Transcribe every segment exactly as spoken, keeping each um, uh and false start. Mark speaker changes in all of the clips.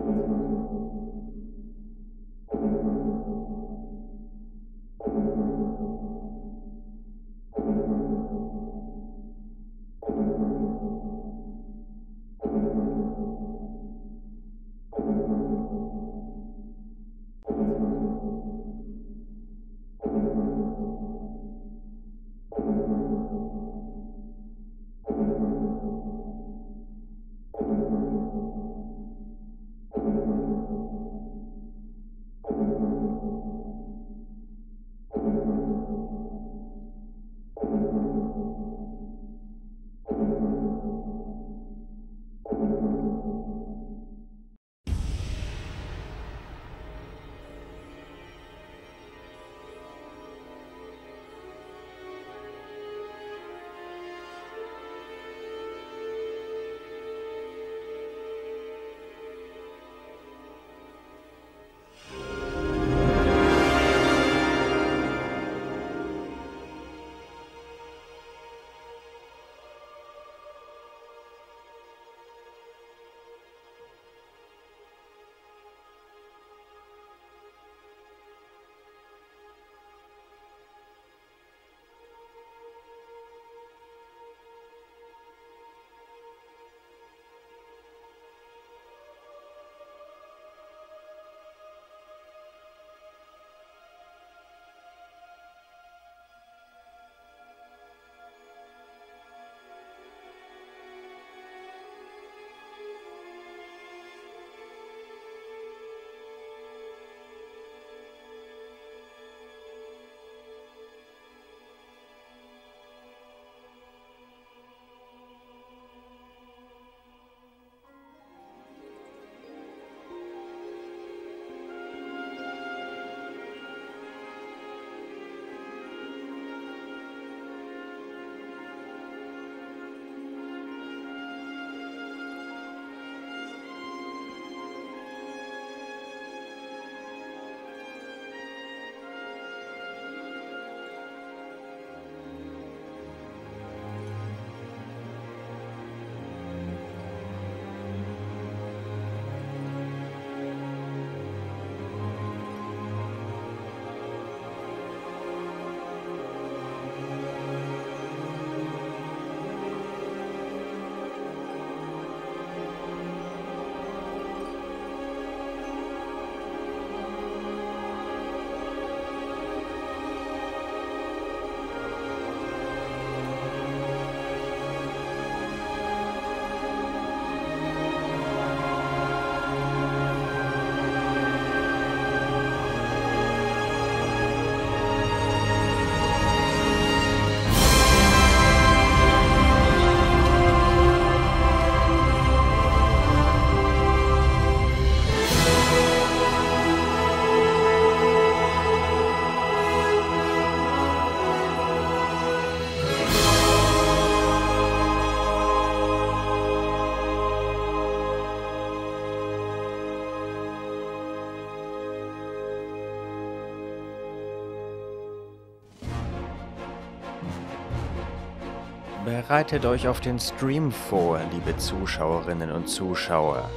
Speaker 1: Bereitet euch auf den Stream vor, liebe Zuschauerinnen und Zuschauer.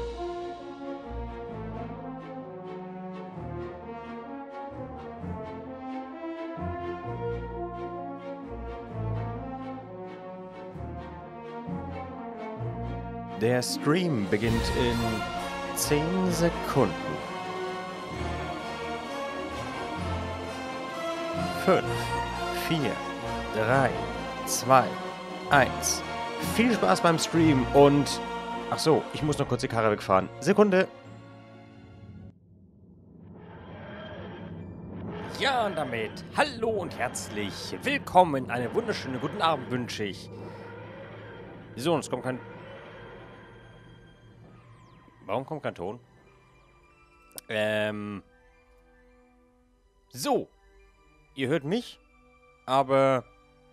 Speaker 1: Der Stream beginnt in zehn Sekunden. fünf, vier, drei, zwei, eins. Viel Spaß beim Stream und... Ach so, ich muss noch kurz die Karre wegfahren. Sekunde. Ja, und damit hallo und herzlich willkommen. Einen wunderschönen guten Abend wünsche ich. Wieso? Es kommt kein... Warum kommt kein Ton? Ähm... So. Ihr hört mich, aber...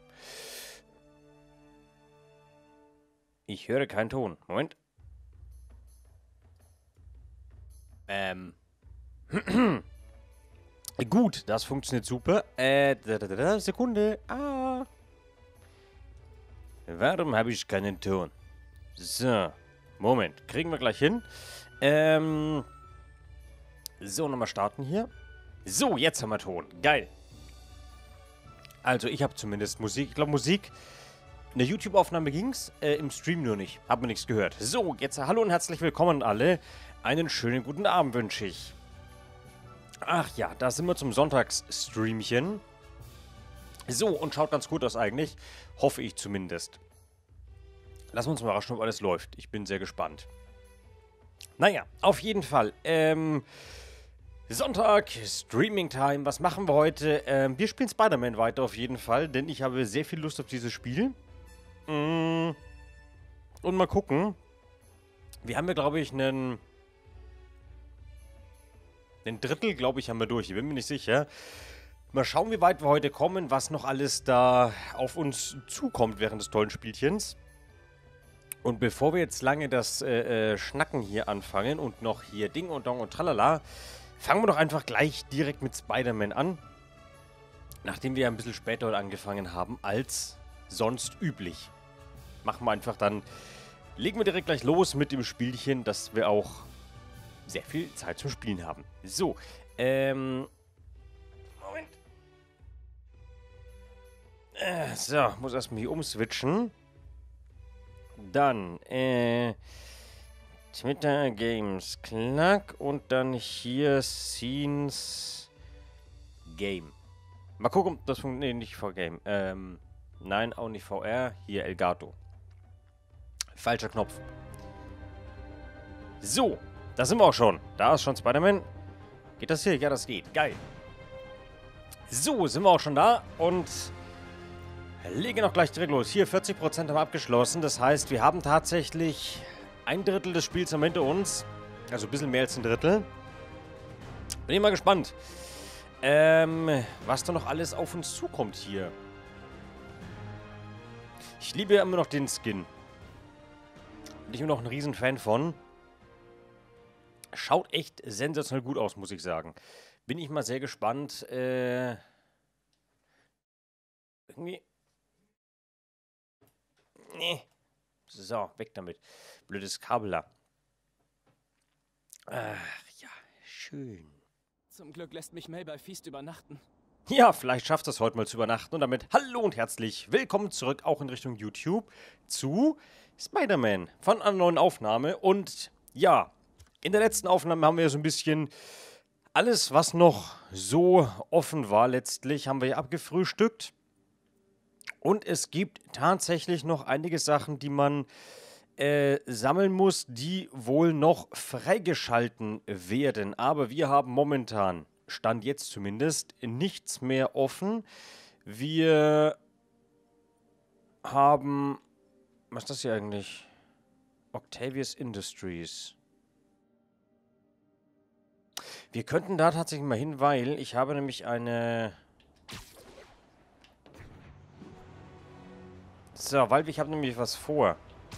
Speaker 1: Ich höre keinen Ton. Moment. Ähm. Gut, das funktioniert super. Äh, da, da, da, Sekunde. Ah. Warum habe ich keinen Ton? So. Moment. Kriegen wir gleich hin. Ähm, so, nochmal starten hier. So, jetzt haben wir Ton. Geil. Also, ich habe zumindest Musik. Ich glaube, Musik... In der YouTube-Aufnahme ging's, äh, im Stream nur nicht. Hab mir nichts gehört. So, jetzt hallo und herzlich willkommen alle. Einen schönen guten Abend wünsche ich. Ach ja, da sind wir zum Sonntagsstreamchen. So, und schaut ganz gut aus eigentlich. Hoffe ich zumindest. Lassen wir uns mal überraschen, ob alles läuft. Ich bin sehr gespannt. Naja, auf jeden Fall. Ähm, Sonntag, Streaming-Time. Was machen wir heute? Ähm, wir spielen Spider-Man weiter auf jeden Fall, denn ich habe sehr viel Lust auf dieses Spiel. Und mal gucken. Wir haben ja, glaube ich, einen... Ein Drittel, glaube ich, haben wir durch. Ich bin mir nicht sicher. Mal schauen, wie weit wir heute kommen, was noch alles da auf uns zukommt während des tollen Spielchens. Und bevor wir jetzt lange das äh, äh, Schnacken hier anfangen und noch hier Ding und Dong und Tralala, fangen wir doch einfach gleich direkt mit Spider-Man an. Nachdem wir ja ein bisschen später heute angefangen haben als sonst üblich. Machen wir einfach dann, legen wir direkt gleich los mit dem Spielchen, dass wir auch sehr viel Zeit zum Spielen haben. So, ähm, Moment. Äh, so, muss erstmal hier umswitchen. Dann, äh, Twitter, Games, Klack und dann hier Scenes, Game. Mal gucken, ob das funktioniert. Nee, nicht V Game. Ähm, nein, auch nicht V R. Hier, Elgato. Falscher Knopf. So, da sind wir auch schon. Da ist schon Spider-Man. Geht das hier? Ja, das geht. Geil. So, sind wir auch schon da und legen auch gleich direkt los. Hier, vierzig Prozent haben abgeschlossen. Das heißt, wir haben tatsächlich ein Drittel des Spiels am hinter uns. Also ein bisschen mehr als ein Drittel. Bin ich mal gespannt. Ähm, was da noch alles auf uns zukommt hier. Ich liebe ja immer noch den Skin. Bin ich immer noch ein Riesenfan von. Schaut echt sensationell gut aus, muss ich sagen. Bin ich mal sehr gespannt. Äh, irgendwie... Nee. So, weg damit. Blödes Kabel da. Ach ja, schön.
Speaker 2: Zum Glück lässt mich Mel bei Feast übernachten.
Speaker 1: Ja, vielleicht schafft es heute mal zu übernachten. Und damit hallo und herzlich willkommen zurück, auch in Richtung YouTube, zu Spider-Man von einer neuen Aufnahme. Und ja, in der letzten Aufnahme haben wir ja so ein bisschen alles, was noch so offen war letztlich, haben wir ja abgefrühstückt. Und es gibt tatsächlich noch einige Sachen, die man äh, sammeln muss, die wohl noch freigeschalten werden. Aber wir haben momentan, Stand jetzt zumindest, nichts mehr offen. Wir haben... Was ist das hier eigentlich? Octavius Industries. Wir könnten da tatsächlich mal hin, weil ich habe nämlich eine... So, weil ich habe nämlich was vor.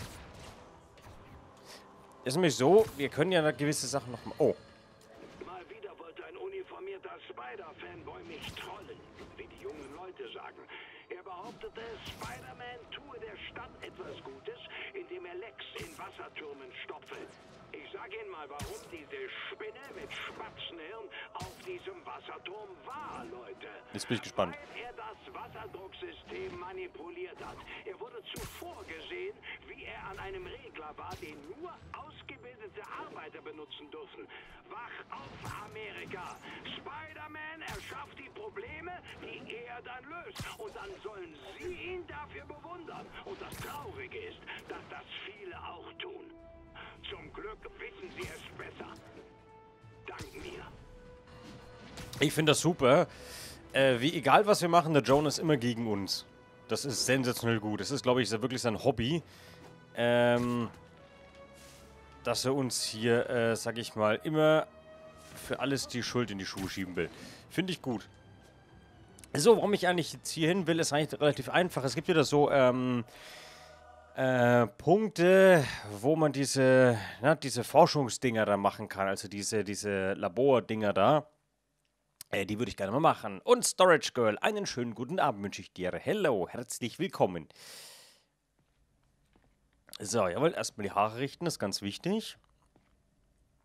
Speaker 1: Ist nämlich so, wir können ja gewisse Sachen noch mal... Oh.
Speaker 3: Mal wieder wollte ein uniformierter Spider-Fanboy mich trollen, wie die jungen Leute sagen. Er behauptete, Spider-Man tue der Stadt etwas Gutes, indem er Lecks in Wassertürmen stopfe. Ich sag Ihnen mal, warum diese Spinne mit Spatzenhirn auf diesem Wasserturm war, Leute.
Speaker 1: Jetzt bin ich gespannt.
Speaker 3: Weil er das Wasserdrucksystem manipuliert hat. Er wurde zuvor gesehen, wie er an einem Regler war, den nur ausgebildete Arbeiter benutzen dürfen. Wach auf, Amerika! Spider-Man erschafft die Probleme, die er dann löst. Und dann sollen Sie ihn dafür bewundern. Und das Traurige ist, dass das viele auch tun. Zum Glück wissen Sie es besser. Dank mir.
Speaker 1: Ich finde das super. Äh, wie egal was wir machen, der Joan ist immer gegen uns. Das ist sensationell gut. Das ist, glaube ich, wirklich sein Hobby. Ähm, dass er uns hier, äh, sag ich mal, immer für alles die Schuld in die Schuhe schieben will. Finde ich gut. So, warum ich eigentlich jetzt hier hin will, ist eigentlich relativ einfach. Es gibt wieder so, ähm... Äh, Punkte, wo man diese, na, diese Forschungsdinger da machen kann, also diese, diese Labordinger da, äh, die würde ich gerne mal machen. Und Storage Girl, einen schönen guten Abend wünsche ich dir. Hello, herzlich willkommen. So, jawohl, erstmal die Haare richten, ist ganz wichtig.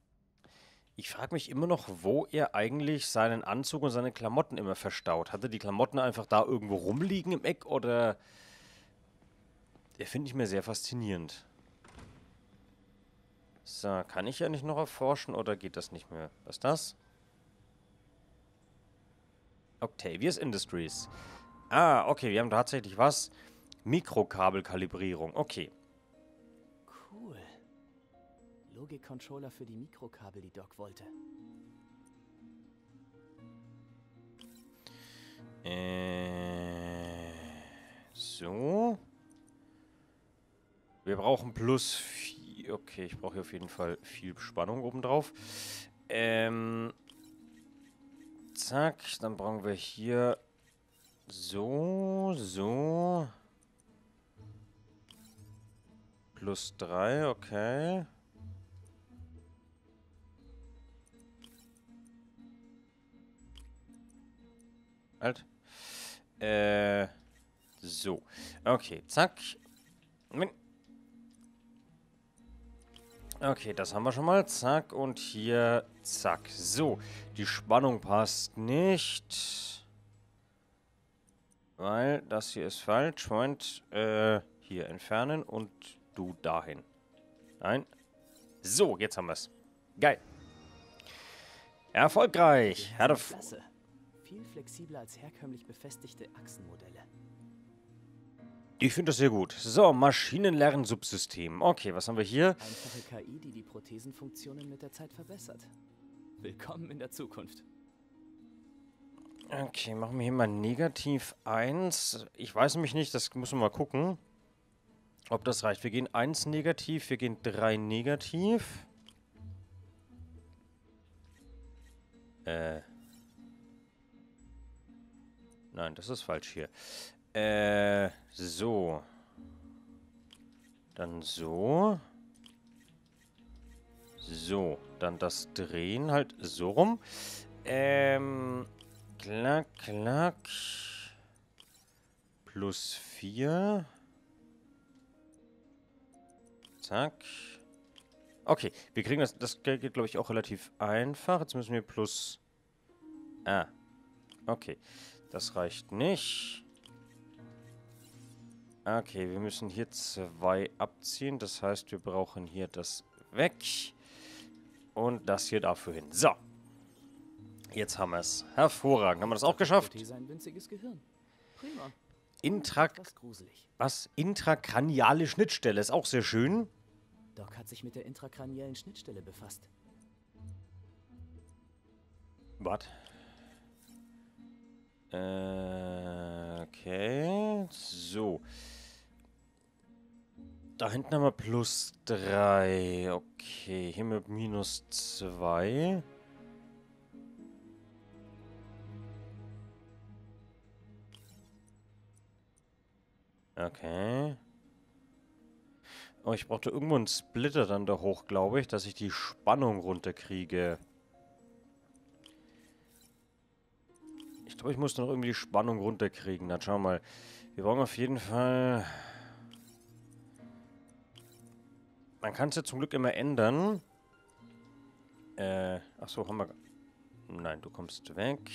Speaker 1: Ich frage mich immer noch, wo er eigentlich seinen Anzug und seine Klamotten immer verstaut. Hat er die Klamotten einfach da irgendwo rumliegen im Eck oder... Der finde ich mir sehr faszinierend. So, kann ich ja nicht noch erforschen oder geht das nicht mehr? Was ist das? Octavius Industries. Ah, okay, wir haben tatsächlich was. Mikrokabelkalibrierung, okay.
Speaker 2: Cool. Logik-Controller für die Mikrokabel, die Doc wollte.
Speaker 1: Äh, so. Wir brauchen plus vier. Okay, ich brauche hier auf jeden Fall viel Spannung obendrauf. Ähm. Zack, dann brauchen wir hier so, so. Plus drei, okay. Halt. Äh, so. Okay, zack. Okay, das haben wir schon mal. Zack, und hier, zack. So, die Spannung passt nicht. Weil das hier ist falsch. Moment, äh, hier entfernen und du dahin. Nein. So, jetzt haben wir es. Geil. Erfolgreich.
Speaker 2: Die
Speaker 1: Hatte
Speaker 2: sind klasse. Viel flexibler als herkömmlich befestigte Achsenmodelle.
Speaker 1: Ich finde das sehr gut. So, Maschinenlernsubsystem. Okay, was haben wir hier?
Speaker 2: Einfache K I, die die Prothesenfunktionen mit der Zeit verbessert. Willkommen in der Zukunft.
Speaker 1: Okay, machen wir hier mal negativ eins. Ich weiß nämlich nicht, das muss man mal gucken, ob das reicht. Wir gehen eins negativ, wir gehen drei negativ. Äh. Nein, das ist falsch hier. Äh, so. Dann so. So, dann das Drehen halt so rum. Ähm, klack, klack. Plus vier. Zack. Okay, wir kriegen das, das geht, glaube ich, auch relativ einfach. Jetzt müssen wir plus... Ah, okay. Das reicht nicht. Okay, wir müssen hier zwei abziehen. Das heißt, wir brauchen hier das weg. Und das hier dafür hin. So. Jetzt haben wir es. Hervorragend. Haben wir das auch geschafft?
Speaker 2: Ein winziges Gehirn. Prima.
Speaker 1: Intra...
Speaker 2: Etwas gruselig.
Speaker 1: Was? Intrakraniale Schnittstelle. Ist auch sehr schön.
Speaker 2: Doc hat sich mit der intrakraniellen Schnittstelle befasst.
Speaker 1: Warte. Äh, okay. So. Da hinten haben wir plus drei. Okay, hier mit minus zwei. Okay. Oh, ich brauchte irgendwo einen Splitter dann da hoch, glaube ich, dass ich die Spannung runterkriege. Ich glaube, ich muss noch irgendwie die Spannung runterkriegen. Dann schauen wir mal. Wir brauchen auf jeden Fall... Man kann es ja zum Glück immer ändern. Äh, achso, haben wir... Nein, du kommst weg.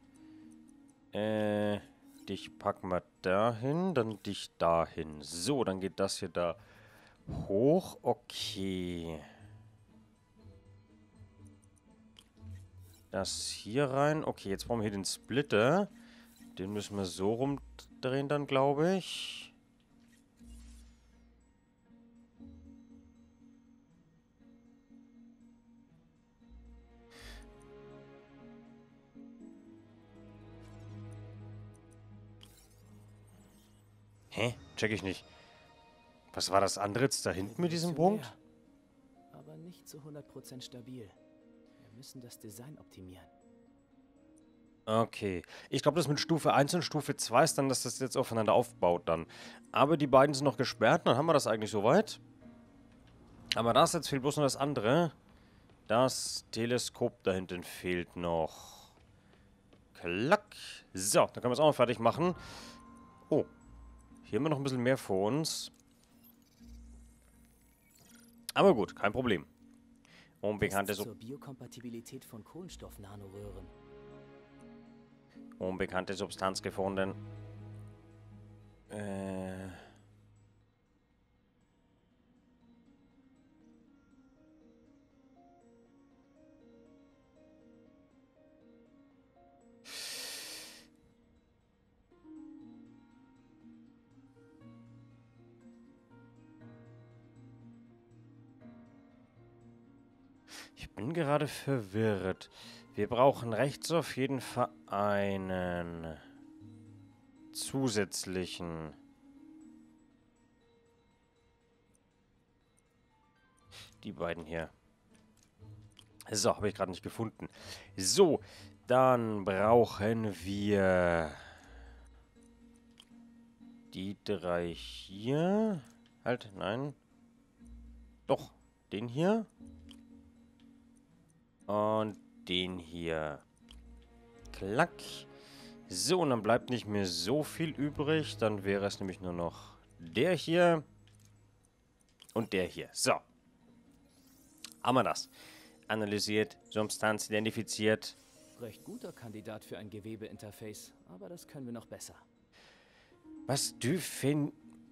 Speaker 1: Äh, dich packen wir dahin, dann dich dahin. So, dann geht das hier da hoch. Okay. Das hier rein. Okay, jetzt brauchen wir hier den Splitter. Den müssen wir so rumdrehen dann, glaube ich. Hä? Check ich nicht. Was war das andere jetzt da hinten mit diesem Punkt?
Speaker 2: Aber nicht zu hundert Prozent stabil. Wir müssen das Design optimieren.
Speaker 1: Okay. Ich glaube, das mit Stufe eins und Stufe zwei ist dann, dass das jetzt aufeinander aufbaut dann. Aber die beiden sind noch gesperrt, dann haben wir das eigentlich soweit. Aber das jetzt fehlt bloß noch das andere. Das Teleskop da hinten fehlt noch. Klack. So, dann können wir es auch noch fertig machen. Oh. Hier haben wir noch ein bisschen mehr vor uns. Aber gut, kein Problem. Unbekannte,
Speaker 2: Tests
Speaker 1: Sub
Speaker 2: zur Biokompatibilität von Kohlenstoff-Nanoröhren.
Speaker 1: Unbekannte Substanz gefunden. Äh... Ich bin gerade verwirrt. Wir brauchen rechts auf jeden Fall einen zusätzlichen. Die beiden hier. So, habe ich gerade nicht gefunden. So, dann brauchen wir die drei hier. Halt, nein. Doch, den hier. Und den hier. Klack. So, und dann bleibt nicht mehr so viel übrig. Dann wäre es nämlich nur noch der hier. Und der hier. So. Haben wir das. Analysiert, Substanz identifiziert.
Speaker 2: Recht guter Kandidat für ein Gewebeinterface, aber das können wir noch besser.
Speaker 1: Was? Dyphen...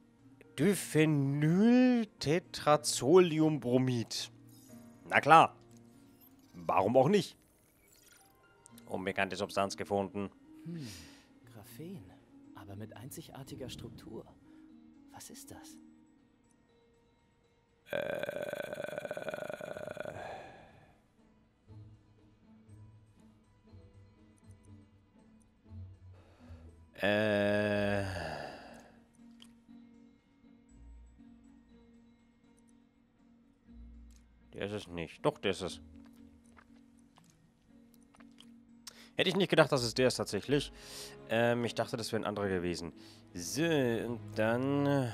Speaker 1: Diphenyltetrazoliumbromid. Na klar. Warum auch nicht? Unbekannte Substanz gefunden.
Speaker 2: Hm, Graphen, aber mit einzigartiger Struktur. Was ist das?
Speaker 1: Äh... Äh... Der ist es nicht. Doch, der ist es. Hätte ich nicht gedacht, dass es der ist tatsächlich. Ähm, ich dachte, das wäre ein anderer gewesen. So, und dann...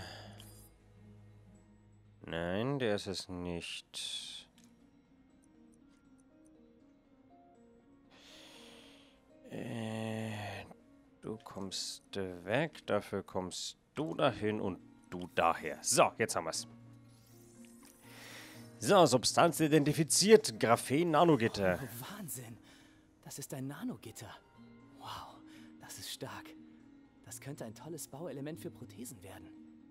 Speaker 1: Nein, der ist es nicht. Äh, du kommst weg, dafür kommst du dahin und du daher. So, jetzt haben wir es. So, Substanz identifiziert, Graphen-Nanogitter.
Speaker 2: Oh, Wahnsinn! Das ist ein Nanogitter. Wow, das ist stark. Das könnte ein tolles Bauelement für Prothesen werden.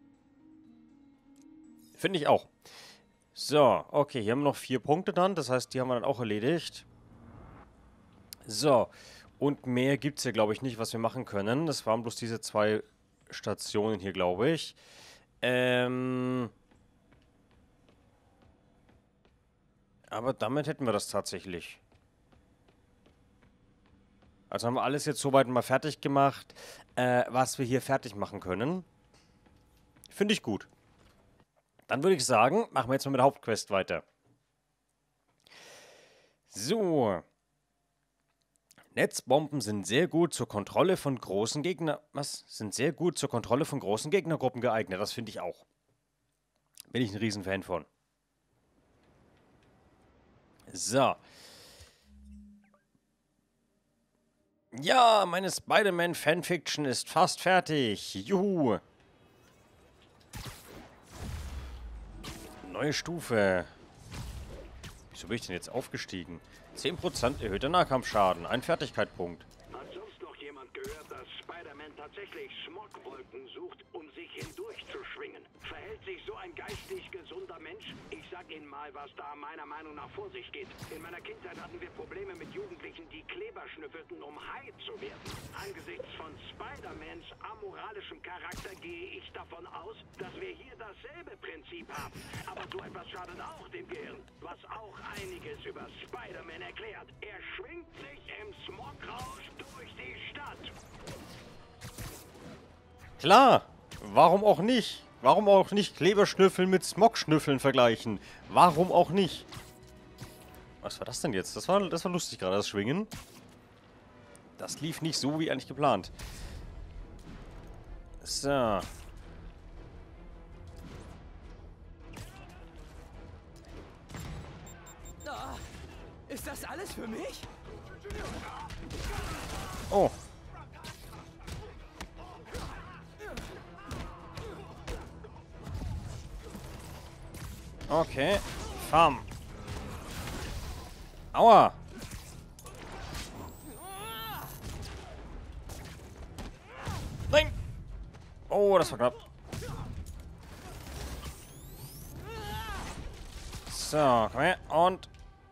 Speaker 1: Finde ich auch. So, okay, hier haben wir noch vier Punkte dann. Das heißt, die haben wir dann auch erledigt. So, und mehr gibt es hier, glaube ich, nicht, was wir machen können. Das waren bloß diese zwei Stationen hier, glaube ich. Ähm... Aber damit hätten wir das tatsächlich. Also haben wir alles jetzt soweit mal fertig gemacht, äh, was wir hier fertig machen können. Finde ich gut. Dann würde ich sagen, machen wir jetzt mal mit der Hauptquest weiter. So. Netzbomben sind sehr gut zur Kontrolle von großen Gegner... Was? Sind sehr gut zur Kontrolle von großen Gegnergruppen geeignet. Das finde ich auch. Bin ich ein Riesenfan von. So. Ja, meine Spider-Man-Fanfiction ist fast fertig. Juhu. Neue Stufe. Wieso bin ich denn jetzt aufgestiegen? zehn Prozent erhöhter Nahkampfschaden. Ein Fertigkeitspunkt.
Speaker 3: Hat sonst noch jemand gehört, dass Spider-Man tatsächlich Smogwolken sucht, um sich hindurchzuschwingen? Verhält sich so ein geistig gesunder Mensch? Ich sag Ihnen mal, was da meiner Meinung nach vor sich geht. In meiner Kindheit hatten wir Probleme mit Jugendlichen, die Kleber schnüffelten, um high zu werden. Angesichts von Spider-Mans amoralischem Charakter gehe ich davon aus, dass wir hier dasselbe Prinzip haben. Aber so etwas schadet auch dem Gehirn, was auch einiges über Spider-Man erklärt. Er schwingt sich im Smograusch durch die Stadt.
Speaker 1: Klar, warum auch nicht? Warum auch nicht Kleberschnüffeln mit Smogschnüffeln vergleichen? Warum auch nicht? Was war das denn jetzt? Das war, das war lustig gerade, das Schwingen. Das lief nicht so wie eigentlich geplant. So.
Speaker 2: Ah, ist das alles für mich?
Speaker 1: Oh. Okay. Farm. Aua! Nein! Oh, das war knapp. So, komm her. Und...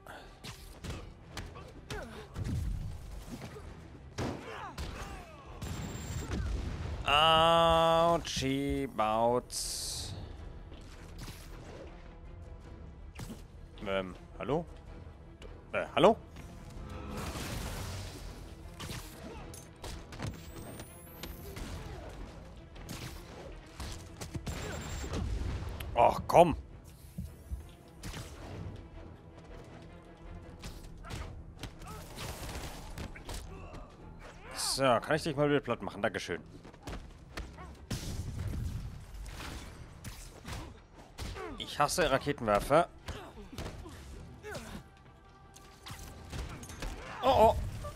Speaker 1: Autschi, Bautz. Ähm, hallo? Äh, hallo? Och, komm. So, kann ich dich mal wieder platt machen? Dankeschön. Ich hasse Raketenwerfer. Oh, oh.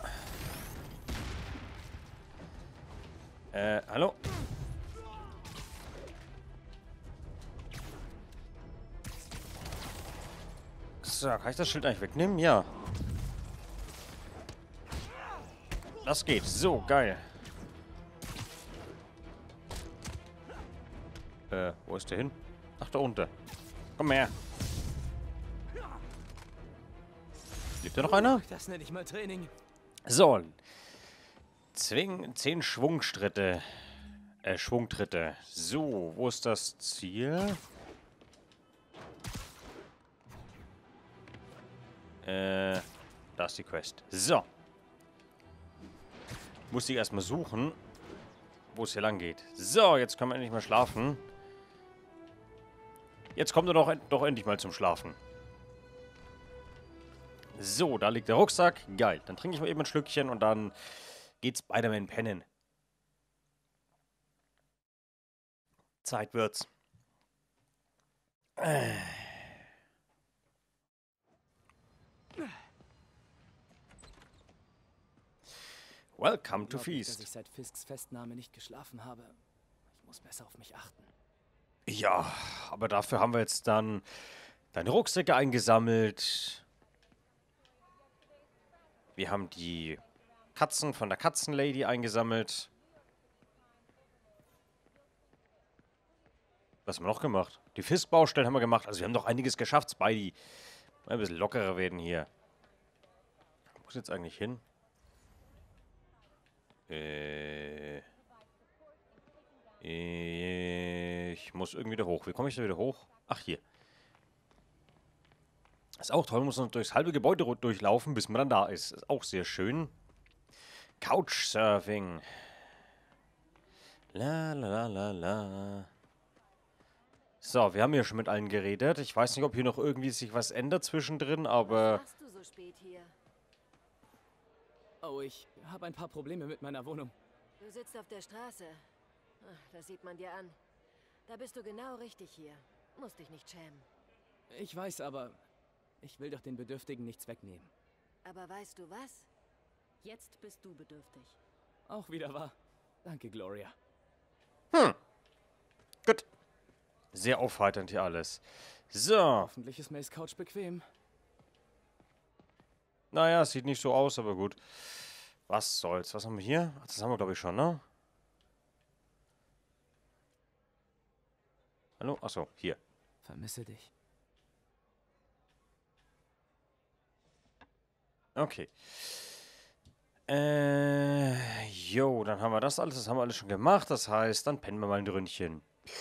Speaker 1: Äh, hallo? So, kann ich das Schild eigentlich wegnehmen? Ja. Das geht. So, geil. Äh, wo ist der hin? Ach, da unten. Komm her. Lebt da noch einer?
Speaker 2: Das nenne ich mal Training.
Speaker 1: So. Zwing, zehn Schwungstritte. Äh, Schwungtritte. So, wo ist das Ziel? Äh, da ist die Quest. So. Muss ich erstmal suchen, wo es hier lang geht. So, jetzt können wir endlich mal schlafen. Jetzt kommt er doch, doch endlich mal zum Schlafen. So, da liegt der Rucksack. Geil. Dann trinke ich mal eben ein Schlückchen und dann geht Spider-Man pennen. Zeit wird's. Äh. Welcome to
Speaker 2: Unglaublich,
Speaker 1: Feast.
Speaker 2: dass ich seit Fisks Festnahme nicht geschlafen habe. Ich muss besser auf mich achten.
Speaker 1: Ja, aber dafür haben wir jetzt dann deine Rucksäcke eingesammelt. Wir haben die Katzen von der Katzenlady eingesammelt. Was haben wir noch gemacht? Die Fisk-Baustellen haben wir gemacht. Also wir haben doch einiges geschafft, Spidey. Mal ein bisschen lockerer werden hier. Wo muss jetzt eigentlich hin? Äh... Ich muss irgendwie da hoch. Wie komme ich da wieder hoch? Ach, hier. Ist auch toll. Man muss noch durchs halbe Gebäude durchlaufen, bis man dann da ist. Ist auch sehr schön. Couchsurfing. La, la, la, la, la. So, wir haben hier schon mit allen geredet. Ich weiß nicht, ob hier noch irgendwie sich was ändert zwischendrin, aber...
Speaker 4: Was machst du so spät hier?
Speaker 2: Oh, ich habe ein paar Probleme mit meiner Wohnung.
Speaker 4: Du sitzt auf der Straße. Ach, das sieht man dir an. Da bist du genau richtig hier. Musst dich nicht schämen.
Speaker 2: Ich weiß, aber ich will doch den Bedürftigen nichts wegnehmen.
Speaker 4: Aber weißt du was? Jetzt bist du bedürftig.
Speaker 2: Auch wieder wahr. Danke, Gloria.
Speaker 1: Hm. Gut. Sehr aufheiternd hier alles. So.
Speaker 2: Hoffentlich ist Mays Couch bequem.
Speaker 1: Naja, sieht nicht so aus, aber gut. Was soll's? Was haben wir hier? Ach, das haben wir, glaube ich, schon, ne? Hallo? Achso, hier.
Speaker 2: Vermisse dich.
Speaker 1: Okay. Äh, jo, dann haben wir das alles. Das haben wir alles schon gemacht. Das heißt, dann pennen wir mal ein Dröhnchen.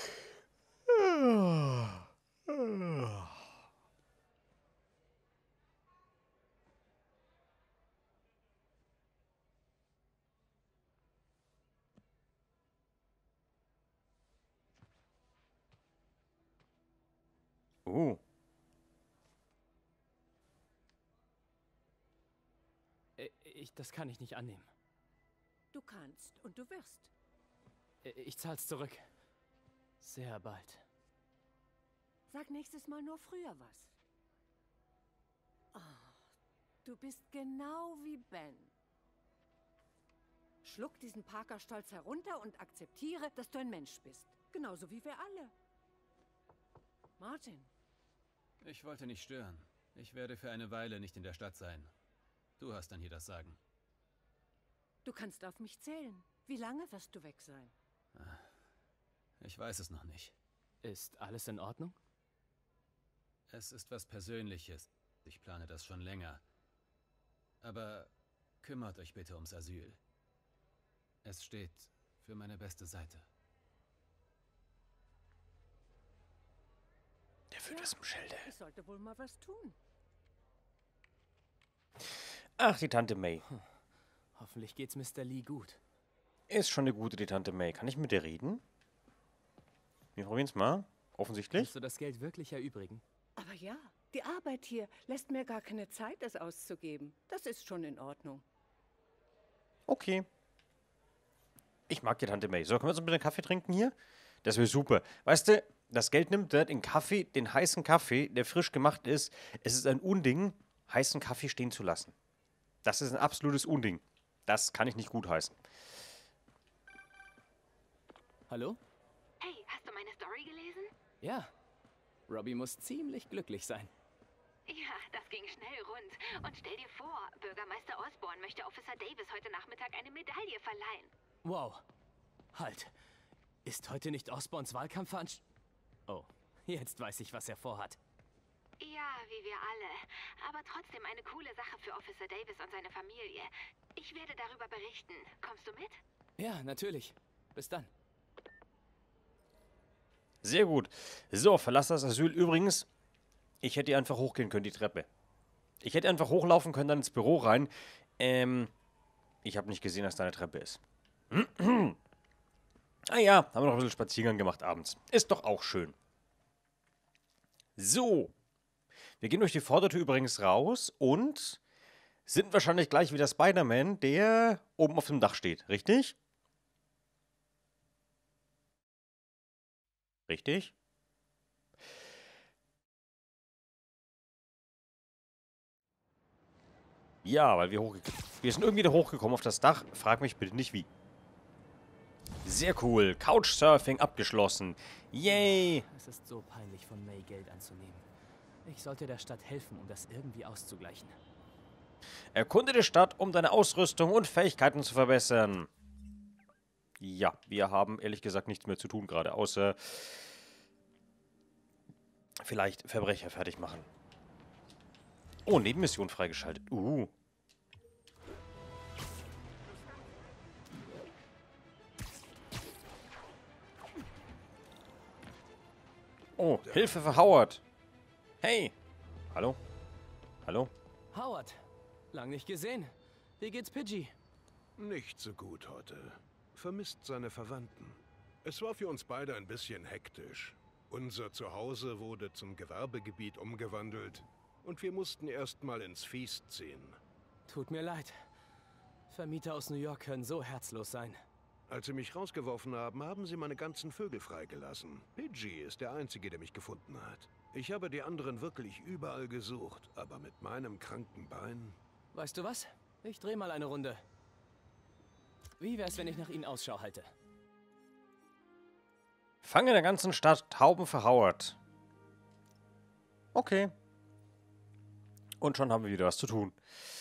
Speaker 1: Uh.
Speaker 2: Ich, das kann ich nicht annehmen.
Speaker 4: Du kannst und du wirst.
Speaker 2: Ich zahl's zurück. Sehr bald.
Speaker 4: Sag nächstes Mal nur früher was. Oh, du bist genau wie Ben. Schluck diesen Parker-Stolz herunter und akzeptiere, dass du ein Mensch bist. Genauso wie wir alle. Martin.
Speaker 5: Ich wollte nicht stören. Ich werde für eine Weile nicht in der Stadt sein. Du hast dann hier das Sagen.
Speaker 6: Du kannst auf mich zählen. Wie lange wirst du weg sein?
Speaker 5: Ich weiß es noch nicht.
Speaker 2: Ist alles in Ordnung?
Speaker 5: Es ist was Persönliches. Ich plane das schon länger. Aber kümmert euch bitte ums Asyl. Es steht für meine beste Seite.
Speaker 1: Der führt das im Schilde.
Speaker 6: Ich sollte wohl mal was tun.
Speaker 1: Ach, die Tante May.
Speaker 2: Hm. Hoffentlich geht's Mister Lee gut.
Speaker 1: Ist schon eine gute, die Tante May. Kann ich mit dir reden? Wir probieren's mal. Offensichtlich.
Speaker 2: Kannst du das Geld wirklich erübrigen?
Speaker 6: Aber ja, die Arbeit hier lässt mir gar keine Zeit, es auszugeben. Das ist schon in Ordnung.
Speaker 1: Okay. Ich mag die Tante May. So, können wir uns ein bisschen Kaffee trinken hier? Das wäre super. Weißt du, das Geld nimmt er, den Kaffee, den heißen Kaffee, der frisch gemacht ist. Es ist ein Unding, heißen Kaffee stehen zu lassen. Das ist ein absolutes Unding. Das kann ich nicht gutheißen.
Speaker 2: Hallo?
Speaker 7: Hey, hast du meine Story gelesen?
Speaker 2: Ja. Robbie muss ziemlich glücklich sein.
Speaker 7: Ja, das ging schnell rund. Und stell dir vor, Bürgermeister Osborn möchte Officer Davis heute Nachmittag eine Medaille verleihen.
Speaker 2: Wow. Halt. Ist heute nicht Osborns Wahlkampfveranstaltung? Oh, jetzt weiß ich, was er vorhat.
Speaker 7: Ja, wie wir alle. Aber trotzdem eine coole Sache für Officer Davis und seine Familie. Ich werde darüber berichten. Kommst du mit?
Speaker 2: Ja, natürlich. Bis dann.
Speaker 1: Sehr gut. So, verlass das Asyl. Übrigens, ich hätte einfach hochgehen können, die Treppe. Ich hätte einfach hochlaufen können, dann ins Büro rein. Ähm, ich habe nicht gesehen, dass da eine Treppe ist. Ah ja, haben wir noch ein bisschen Spaziergang gemacht abends. Ist doch auch schön. So. Wir gehen durch die Vordertür übrigens raus und sind wahrscheinlich gleich wieder Spider-Man, der oben auf dem Dach steht. Richtig? Richtig? Ja, weil wir hochgekommen Wir sind irgendwie da hochgekommen auf das Dach. Frag mich bitte nicht wie. Sehr cool. Couchsurfing abgeschlossen. Yay!
Speaker 2: Es ist so peinlich, von May Geld anzunehmen. Ich sollte der Stadt helfen, um das irgendwie auszugleichen.
Speaker 1: Erkunde die Stadt, um deine Ausrüstung und Fähigkeiten zu verbessern. Ja, wir haben ehrlich gesagt nichts mehr zu tun gerade, außer vielleicht Verbrecher fertig machen. Oh, Nebenmission freigeschaltet. Uh. Oh, Hilfe für Howard. Hey. Hallo? Hallo?
Speaker 2: Howard, lang nicht gesehen. Wie geht's Pidgey?
Speaker 8: Nicht so gut heute. Vermisst seine Verwandten. Es war für uns beide ein bisschen hektisch. Unser Zuhause wurde zum Gewerbegebiet umgewandelt und wir mussten erst mal ins Feast ziehen.
Speaker 2: Tut mir leid. Vermieter aus New York können so herzlos sein.
Speaker 8: Als sie mich rausgeworfen haben, haben sie meine ganzen Vögel freigelassen. Pidgey ist der Einzige, der mich gefunden hat. Ich habe die anderen wirklich überall gesucht, aber mit meinem kranken Bein...
Speaker 2: Weißt du was? Ich drehe mal eine Runde. Wie wär's, wenn ich nach ihnen Ausschau halte?
Speaker 1: Fange in der ganzen Stadt Tauben für Howard. Okay. Und schon haben wir wieder was zu tun.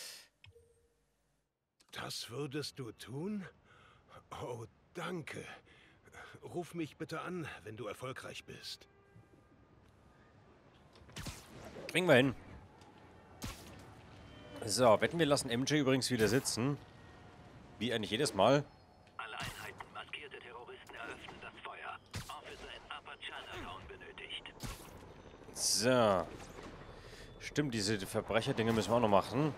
Speaker 8: Das würdest du tun? Oh, danke. Ruf mich bitte an, wenn du erfolgreich bist.
Speaker 1: Kriegen wir hin. So, wetten wir lassen M J übrigens wieder sitzen. Wie eigentlich jedes Mal.
Speaker 3: Alle Einheiten, maskierte Terroristen eröffnen das Feuer. Officer in Upper Chinatown benötigt.
Speaker 1: So. Stimmt, diese Verbrecher-Dinge müssen wir auch noch machen.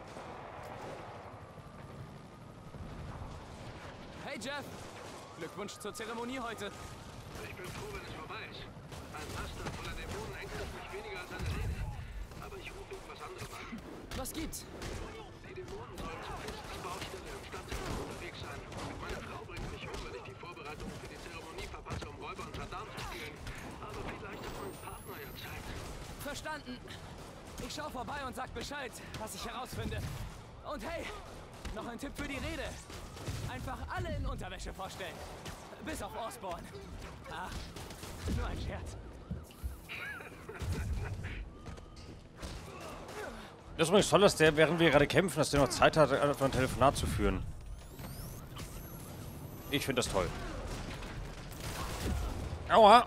Speaker 2: Hey Jeff! Glückwunsch zur Zeremonie heute.
Speaker 3: Ich bin froh, wenn es vorbei ist. Ein Master voller Dämonen ängstelt mich weniger als eine Rede. Aber ich rufe irgendwas anderes an.
Speaker 2: Was gibt's?
Speaker 3: Die Dämonen sollen zur festen Baustelle im Stadtzentrum unterwegs sein. Meine Frau bringt mich um, wenn ich die Vorbereitungen für die Zeremonie verpasse, um Räuber und Gendarmen zu spielen. Aber vielleicht hat mein Partner ja Zeit.
Speaker 2: Verstanden. Ich schau vorbei und sag Bescheid, was ich herausfinde. Und hey, noch ein Tipp für die Rede. Einfach alle in Unterwäsche vorstellen. Bis auf Osborn. Ach, nur ein Scherz.
Speaker 1: Das ist übrigens toll, dass der, während wir gerade kämpfen, dass der noch Zeit hat, einfach ein Telefonat zu führen. Ich finde das toll. Aua!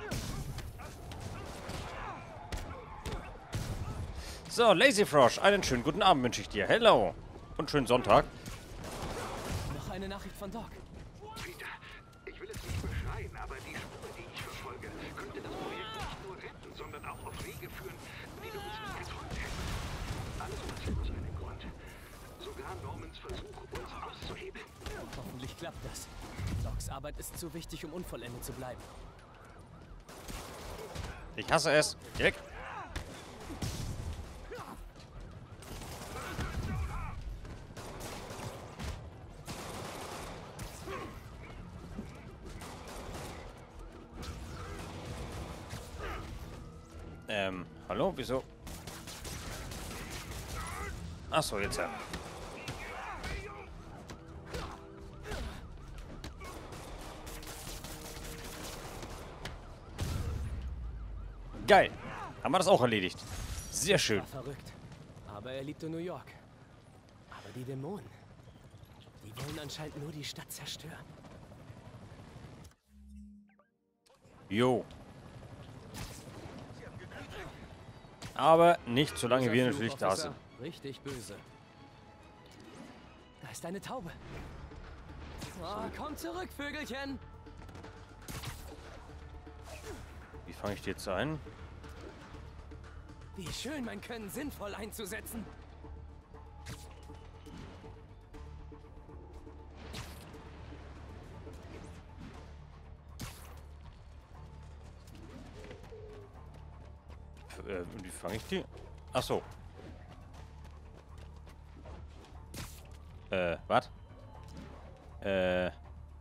Speaker 1: So, Lazy Frosch, einen schönen guten Abend wünsche ich dir. Hello! Und schönen Sonntag.
Speaker 2: Noch eine Nachricht von Doc.
Speaker 3: Peter, ich will es nicht beschreien, aber die Spur, die ich verfolge, könnte das Projekt nicht nur retten, sondern auch auf Wege führen, die wir uns nie geträumt hätten. Alles passiert aus einem Grund. Sogar Normans Versuch, uns auszuhebeln.
Speaker 2: Hoffentlich klappt das. Docs Arbeit ist zu wichtig, um unvollendet zu bleiben.
Speaker 1: Ich hasse es. Geh weg. Ähm, hallo? Wieso? Achso, jetzt ja. Geil. Haben wir das auch erledigt. Sehr schön.
Speaker 2: War verrückt. Aber er liebte New York. Aber die Dämonen, die wollen anscheinend nur die Stadt zerstören.
Speaker 1: Jo. Aber nicht, solange
Speaker 2: Böser
Speaker 1: wir
Speaker 2: Fluch,
Speaker 1: natürlich da
Speaker 2: Officer.
Speaker 1: sind.
Speaker 2: Richtig böse. Da ist eine Taube. Oh, komm zurück, Vögelchen.
Speaker 1: Wie fange ich die jetzt ein?
Speaker 2: Wie schön, mein Können sinnvoll einzusetzen.
Speaker 1: F äh, wie fange ich die? Ach so. Äh, was? Äh.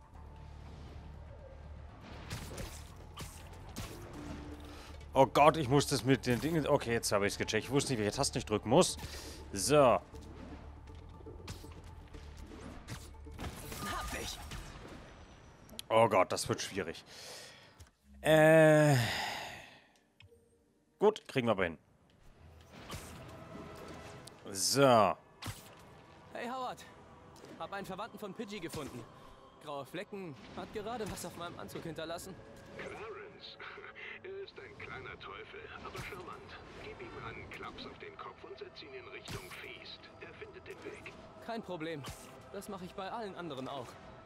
Speaker 1: Oh Gott, ich muss das mit den Dingen... Okay, jetzt habe ich es gecheckt. Ich wusste nicht, welche Tasten ich drücken muss. So.
Speaker 2: Hab ich.
Speaker 1: Oh Gott, das wird schwierig. Äh... Gut, kriegen wir aber hin. So.
Speaker 2: Hey Howard, hab einen Verwandten von Pidgey gefunden. Graue Flecken, hat gerade was auf meinem Anzug hinterlassen.
Speaker 3: Clarence, er ist ein kleiner Teufel, aber charmant. Gib ihm einen Klaps auf den Kopf und setz ihn in Richtung Feast. Er findet den Weg.
Speaker 2: Kein Problem. Das mache ich bei allen anderen auch.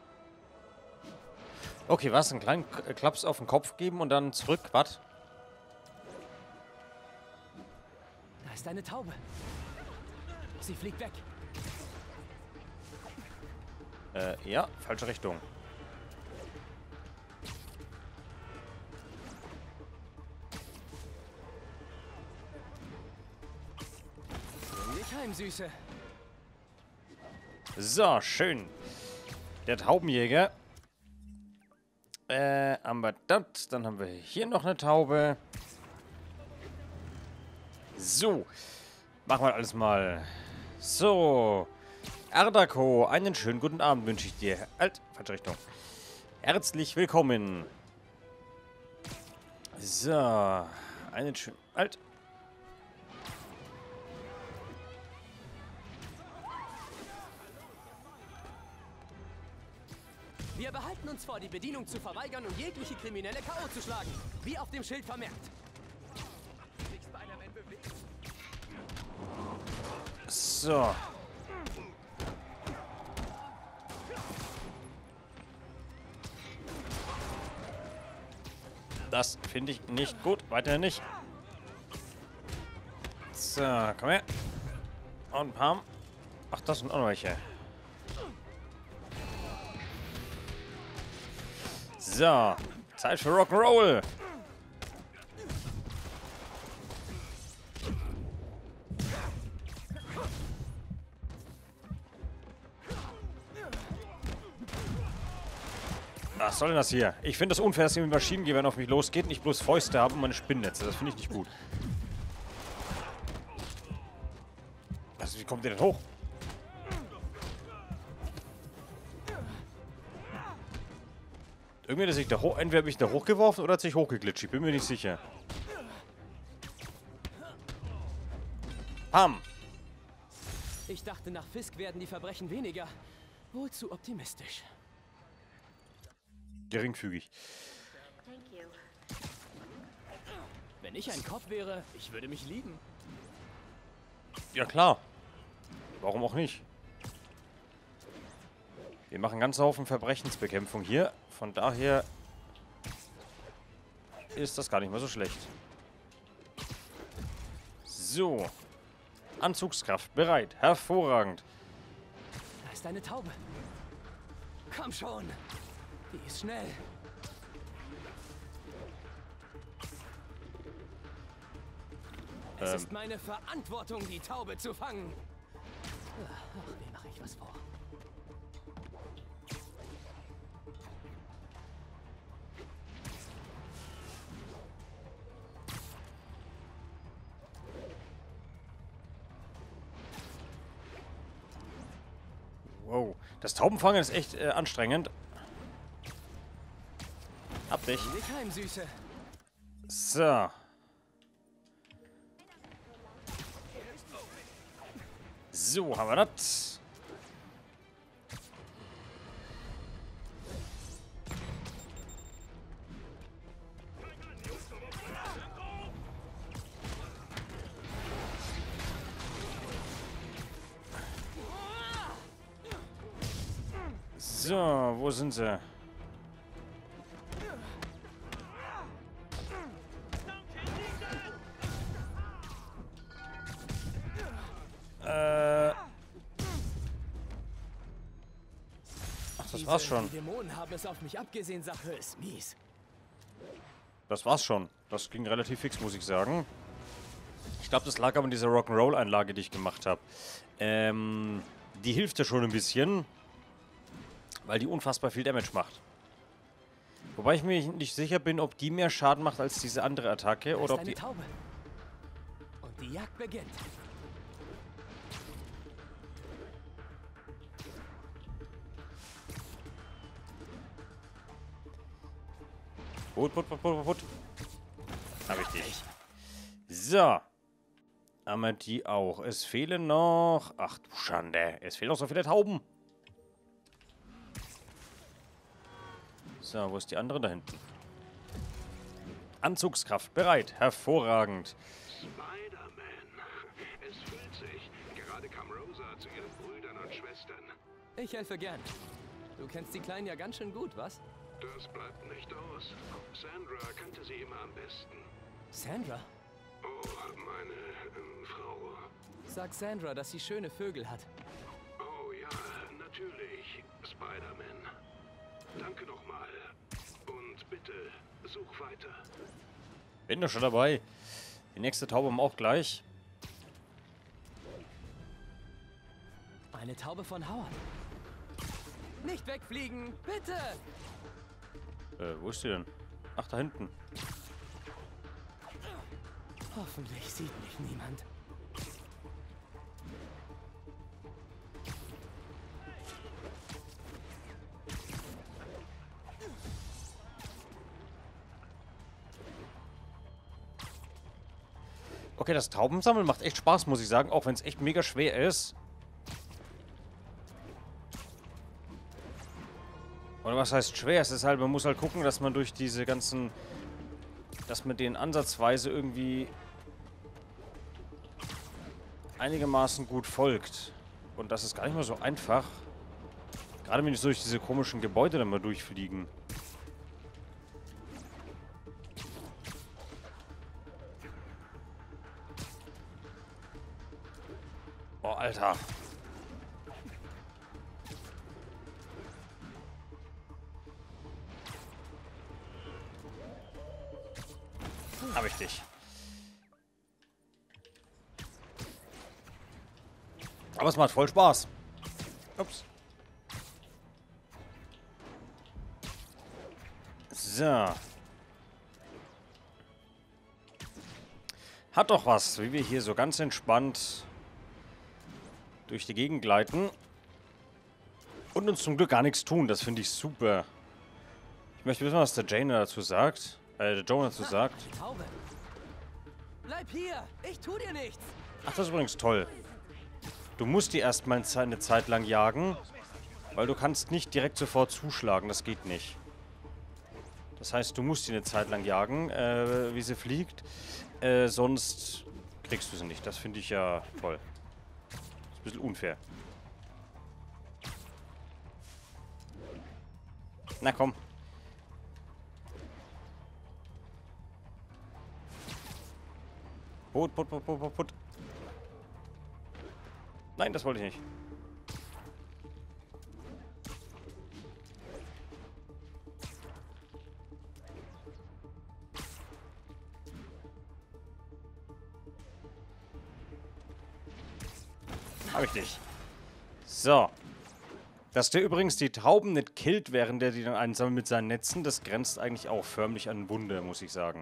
Speaker 1: Okay, was? Einen kleinen K- Klaps auf den Kopf geben und dann zurück. Was?
Speaker 2: Da ist eine Taube. Sie fliegt weg.
Speaker 1: Äh, ja, falsche Richtung.
Speaker 2: Bring dich heim, Süße.
Speaker 1: So, schön. Der Taubenjäger. Äh, haben wir das. Dann haben wir hier noch eine Taube. So. Machen wir alles mal. So. Ardako, einen schönen guten Abend wünsche ich dir. Alt, falsche Richtung. Herzlich willkommen. So. Einen schönen... Alt.
Speaker 2: Wir behalten uns vor, die Bedienung zu verweigern und jegliche kriminelle K O zu schlagen. Wie auf dem Schild vermerkt.
Speaker 1: So. Das finde ich nicht gut. Weiter nicht. So, komm her. Und Pam. Ach, das sind auch noch welche. So. Zeit für Rock'n'Roll. Was soll denn das hier? Ich finde es unfair, dass ihr mit Maschinengewehren auf mich losgeht und ich bloß Fäuste habe und meine Spinnennetze. Das finde ich nicht gut. Also, wie kommt ihr denn hoch? Irgendwie hat er sich da hoch... Entweder habe ich da hochgeworfen oder hat sich hochgeglitscht. Ich bin mir nicht sicher. Pam!
Speaker 2: Ich dachte, nach Fisk werden die Verbrechen weniger. Wohl zu optimistisch.
Speaker 1: Geringfügig.
Speaker 2: Wenn ich ein Cop wäre, ich würde mich lieben.
Speaker 1: Ja klar. Warum auch nicht? Wir machen ganz Haufen Verbrechensbekämpfung hier. Von daher ist das gar nicht mal so schlecht. So. Anzugskraft bereit. Hervorragend.
Speaker 2: Da ist eine Taube. Komm schon. Die ist schnell. Es
Speaker 1: Ähm.
Speaker 2: ist meine Verantwortung, die Taube zu fangen. Ach, wie mache ich was vor?
Speaker 1: Wow. Das Taubenfangen ist echt äh, anstrengend. Hab dich.
Speaker 2: Leg heim, Süße.
Speaker 1: So. So, haben wir das. So, wo sind sie? Äh. Ach, das war's schon.
Speaker 2: Die Dämonen haben es auf mich abgesehen, Sache ist mies.
Speaker 1: Das war's schon. Das ging relativ fix, muss ich sagen. Ich glaube, das lag aber in dieser Rock'n'Roll-Einlage, die ich gemacht habe. Ähm, die hilft ja schon ein bisschen, weil die unfassbar viel Damage macht. Wobei ich mir nicht sicher bin, ob die mehr Schaden macht als diese andere Attacke
Speaker 2: Da
Speaker 1: oder
Speaker 2: ist
Speaker 1: ob die...
Speaker 2: eine Taube. Und die Jagd beginnt.
Speaker 1: Put, put, put, put, put. Hab ich dich. So. Haben wir die auch. Es fehlen noch... Ach du Schande. Es fehlen noch so viele Tauben. So, wo ist die andere da hinten? Anzugskraft bereit. Hervorragend.
Speaker 3: Spider-Man. Es fühlt sich. Gerade kam Rosa zu ihren Brüdern und Schwestern.
Speaker 2: Ich helfe gern. Du kennst die Kleinen ja ganz schön gut, was?
Speaker 3: Das bleibt nicht aus. Sandra kannte sie immer am besten.
Speaker 2: Sandra?
Speaker 3: Oh, meine ähm, Frau.
Speaker 2: Sag Sandra, dass sie schöne Vögel hat.
Speaker 3: Oh ja, natürlich. Spider-Man. Danke nochmal. Und bitte, such weiter.
Speaker 1: Bin doch schon dabei. Die nächste Taube haben wir auch gleich.
Speaker 2: Eine Taube von Howard. Nicht wegfliegen, bitte!
Speaker 1: Äh, wo ist die denn? Ach, da hinten.
Speaker 2: Hoffentlich sieht mich niemand.
Speaker 1: Okay, das Taubensammeln macht echt Spaß, muss ich sagen, auch wenn es echt mega schwer ist. Oder was heißt schwer? Es ist halt, man muss halt gucken, dass man durch diese ganzen... dass man den ansatzweise irgendwie einigermaßen gut folgt. Und das ist gar nicht mal so einfach. Gerade wenn die so durch diese komischen Gebäude dann mal durchfliegen. Oh, Alter. Hab ich dich. Aber es macht voll Spaß. Ups. So. Hat doch was, wie wir hier so ganz entspannt durch die Gegend gleiten und uns zum Glück gar nichts tun. Das finde ich super. Ich möchte wissen, was der Jane dazu sagt. Äh, der Jonah dazu sagt.
Speaker 2: Die Taube. Bleib hier! Ich tu dir nichts!
Speaker 1: Ach, das ist übrigens toll. Du musst die erstmal eine Zeit lang jagen, weil du kannst nicht direkt sofort zuschlagen. Das geht nicht. Das heißt, du musst sie eine Zeit lang jagen, äh, wie sie fliegt. Äh, sonst kriegst du sie nicht. Das finde ich ja toll. Das ist ein bisschen unfair. Na komm. Put, put, put, put, put. Nein, das wollte ich nicht. Hab ich nicht. So. Dass der übrigens die Tauben nicht killt, während der die dann einsammelt mit seinen Netzen, das grenzt eigentlich auch förmlich an Wunder, muss ich sagen.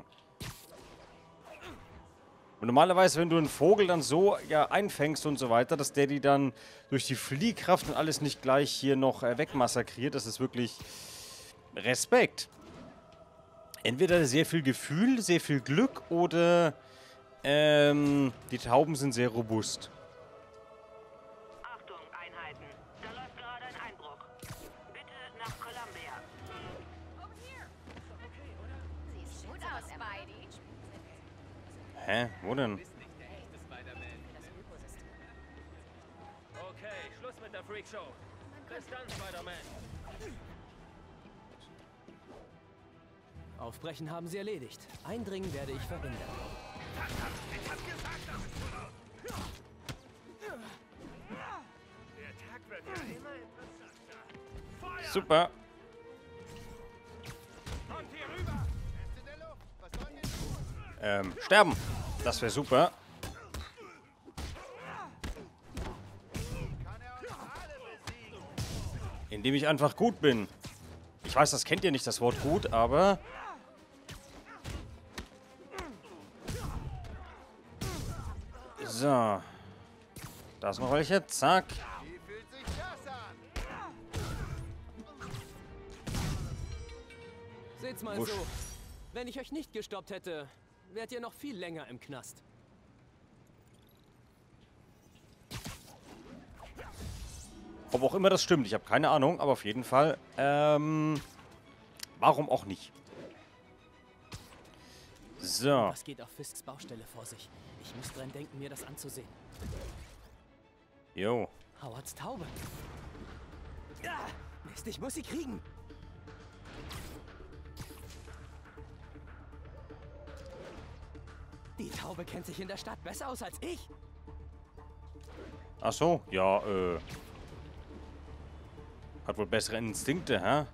Speaker 1: Und normalerweise, wenn du einen Vogel dann so ja, einfängst und so weiter, dass der die dann durch die Fliehkraft und alles nicht gleich hier noch äh, wegmassakriert, das ist wirklich Respekt. Entweder sehr viel Gefühl, sehr viel Glück oder ähm, die Tauben sind sehr robust.
Speaker 3: Achtung, Einheiten. Da läuft gerade ein Einbruch. Bitte nach Columbia.
Speaker 7: Siehst gut aus, Spidey.
Speaker 1: Hä? Wo denn?
Speaker 2: Okay, Schluss mit der Freakshow. Bis dann, Spider-Man. Aufbrechen haben sie erledigt. Eindringen werde ich verhindern.
Speaker 3: Ich hab gesagt, das ist Der Tag wird ja immer interessanter. Feuer!
Speaker 1: Super.
Speaker 3: Kommt hier rüber!
Speaker 1: Ähm, sterben. Das wäre super. Indem ich einfach gut bin. Ich weiß, das kennt ihr nicht, das Wort gut, aber... So. Da ist noch welche. Zack.
Speaker 2: Seht's mal
Speaker 1: Wusch.
Speaker 2: so. Wenn ich euch nicht gestoppt hätte, wärt ihr noch viel länger im Knast.
Speaker 1: Ob auch immer das stimmt, ich habe keine Ahnung, aber auf jeden Fall. Ähm, warum auch nicht? So.
Speaker 2: Was geht auf Fisks Baustelle vor sich? Ich muss dran denken, mir das anzusehen.
Speaker 1: Jo.
Speaker 2: Howards Taube. Ja, Mist, ich muss sie kriegen. Die Taube kennt sich in der Stadt besser aus als ich.
Speaker 1: Ach so, ja, äh. Hat wohl bessere Instinkte, hä?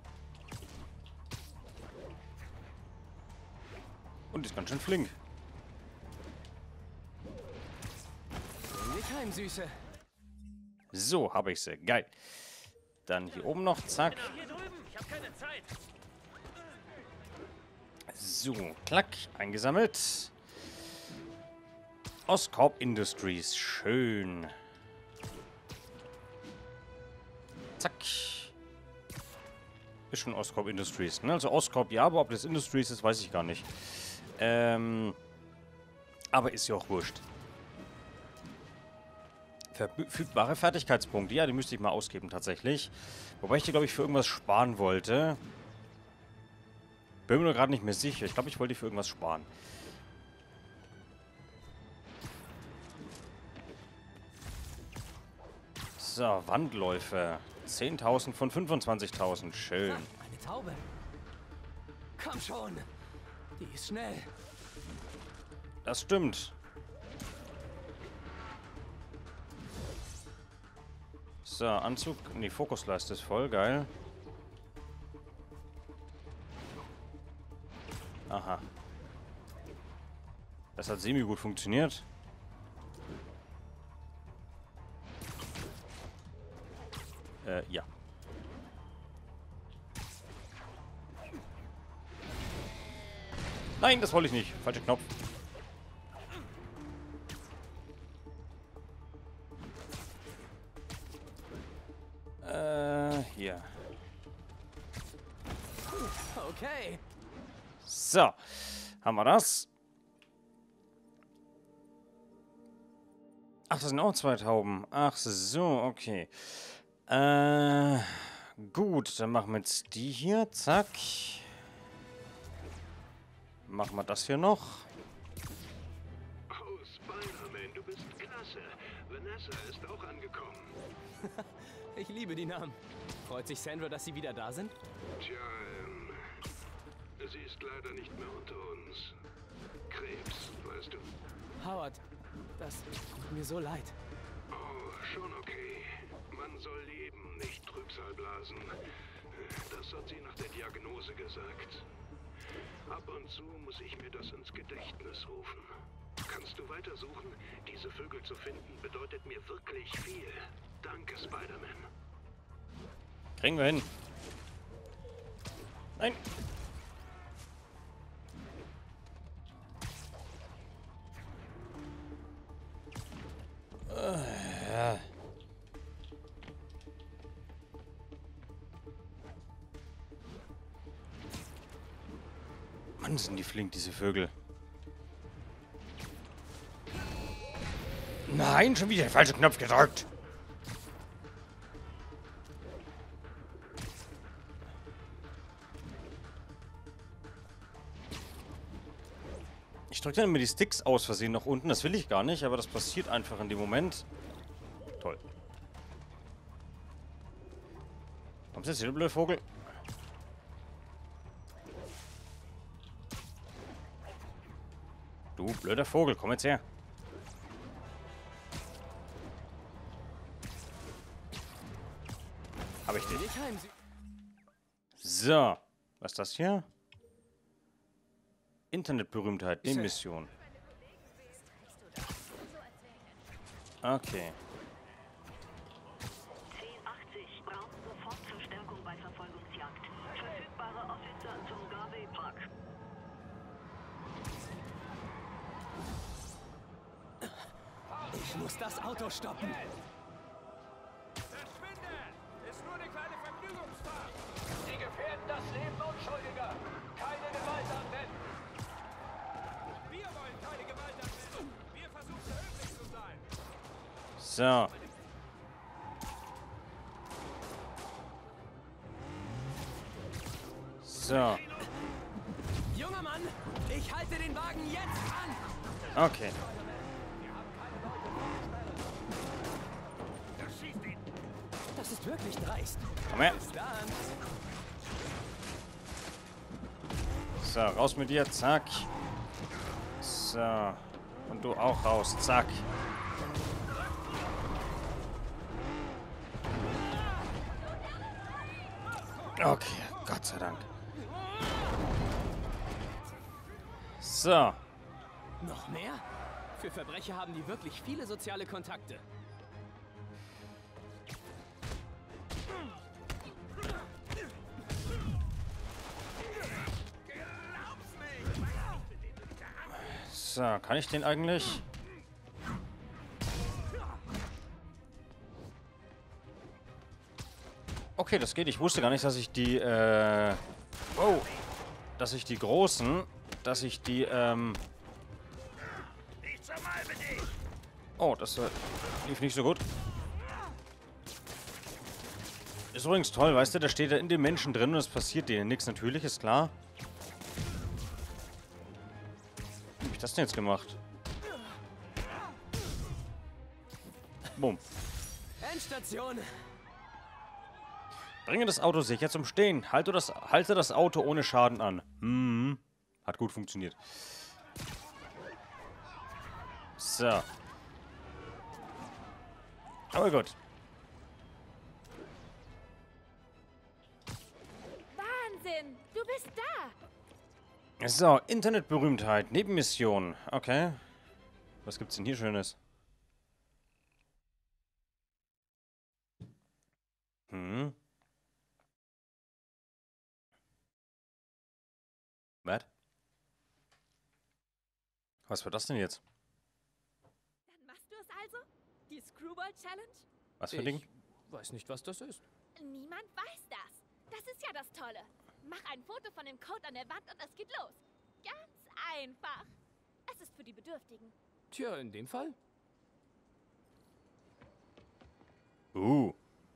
Speaker 1: Und ist ganz schön flink.
Speaker 2: Bring dich heim, Süße.
Speaker 1: So, habe ich sie. Geil. Dann hier oben noch, zack.
Speaker 2: Hier drüben, ich habe keine Zeit.
Speaker 1: So, klack, eingesammelt. Oscorp Industries, schön. Zack. Ist schon Oscorp Industries, ne? Also Oscorp ja, aber ob das Industries ist, weiß ich gar nicht. Ähm, aber ist ja auch wurscht. Verfügbare Fertigkeitspunkte. Ja, die müsste ich mal ausgeben tatsächlich. Wobei ich die, glaube ich, für irgendwas sparen wollte. Bin mir nur gerade nicht mehr sicher. Ich glaube, ich wollte die für irgendwas sparen. So, Wandläufe. zehntausend von fünfundzwanzigtausend. Schön.
Speaker 2: Eine Taube. Komm schon. Die ist schnell.
Speaker 1: Das stimmt. So, Anzug. Nee, Fokusleiste ist voll. Geil. Aha. Das hat semi gut funktioniert. Äh, ja. Nein, das wollte ich nicht. Falscher Knopf. Äh, hier.
Speaker 2: Okay.
Speaker 1: So. Haben wir das. Ach, das sind auch zwei Tauben. Ach so, okay. Äh, gut, dann machen wir jetzt die hier. Zack. Machen wir das hier noch.
Speaker 3: Oh, Spider-Man, du bist klasse. Vanessa ist auch angekommen.
Speaker 2: Ich liebe die Namen. Freut sich Sandra, dass Sie wieder da sind?
Speaker 3: Tja, ähm, sie ist leider nicht mehr unter uns. Krebs, weißt du.
Speaker 2: Howard, das tut mir so leid.
Speaker 3: Oh, schon okay. Man soll leben, nicht Trübsal blasen. Das hat sie nach der Diagnose gesagt. Ab und zu muss ich mir das ins Gedächtnis rufen. Kannst du weitersuchen? Diese Vögel zu finden bedeutet mir wirklich viel. Danke, Spider-Man.
Speaker 1: Kriegen wir hin. Nein. Äh. Mann, sind die flink, diese Vögel. Nein, schon wieder der falsche Knopf gedrückt. Ich drücke dann immer die Sticks aus Versehen nach unten. Das will ich gar nicht, aber das passiert einfach in dem Moment. Toll. Kommst du jetzt hier, du blöder Vogel? Du blöder Vogel, komm jetzt her. Hab ich dich. So. Was ist das hier? Internetberühmtheit, die Mission. Okay.
Speaker 9: zehn achtzig, braucht sofort Verstärkung bei Verfolgungsjagd. Verfügbare Officer zum Garvey Park.
Speaker 2: Ich muss das Auto stoppen.
Speaker 10: Verschwinde! Ist nur eine kleine Vergnügungsfahrt. Sie gefährden das Leben Unschuldiger. Keine Gewalt anwenden. Wir wollen keine Gewalt anwenden. Wir versuchen höflich zu sein.
Speaker 1: So. So.
Speaker 2: Junger Mann, ich halte den Wagen jetzt an.
Speaker 1: Okay.
Speaker 2: Das ist wirklich dreist.
Speaker 1: Komm her.
Speaker 2: Bis dann.
Speaker 1: So, raus mit dir. Zack. So. Und du auch raus. Zack. Okay, Gott sei Dank. So.
Speaker 2: Noch mehr? Für Verbrecher haben die wirklich viele soziale Kontakte.
Speaker 1: So, kann ich den eigentlich? Okay, das geht. Ich wusste gar nicht, dass ich die, äh... Oh! Dass ich die großen... Dass ich die, ähm... Oh, das äh, lief nicht so gut. Ist übrigens toll, weißt du? Da steht da in den Menschen drin und es passiert denen nichts. Natürlich, ist klar. Wie hab ich das denn jetzt gemacht? Bumm.
Speaker 2: Endstation.
Speaker 1: Bringe das Auto sicher zum Stehen. Halte das, halte das Auto ohne Schaden an. Hm. Hat gut funktioniert. So. Aber gut.
Speaker 11: Wahnsinn! Du bist da!
Speaker 1: So, Internetberühmtheit, Nebenmission. Okay. Was gibt's denn hier Schönes? Hm. Was? Was war das denn jetzt?
Speaker 11: Dann machst du es also? Die Screwball Challenge?
Speaker 1: Was für ein Ding?
Speaker 2: Ich weiß nicht, was das ist.
Speaker 11: Niemand weiß das. Das ist ja das Tolle. Mach ein Foto von dem Code an der Wand und es geht los. Ganz einfach. Es ist für die Bedürftigen.
Speaker 2: Tja, in dem Fall.
Speaker 1: Uh.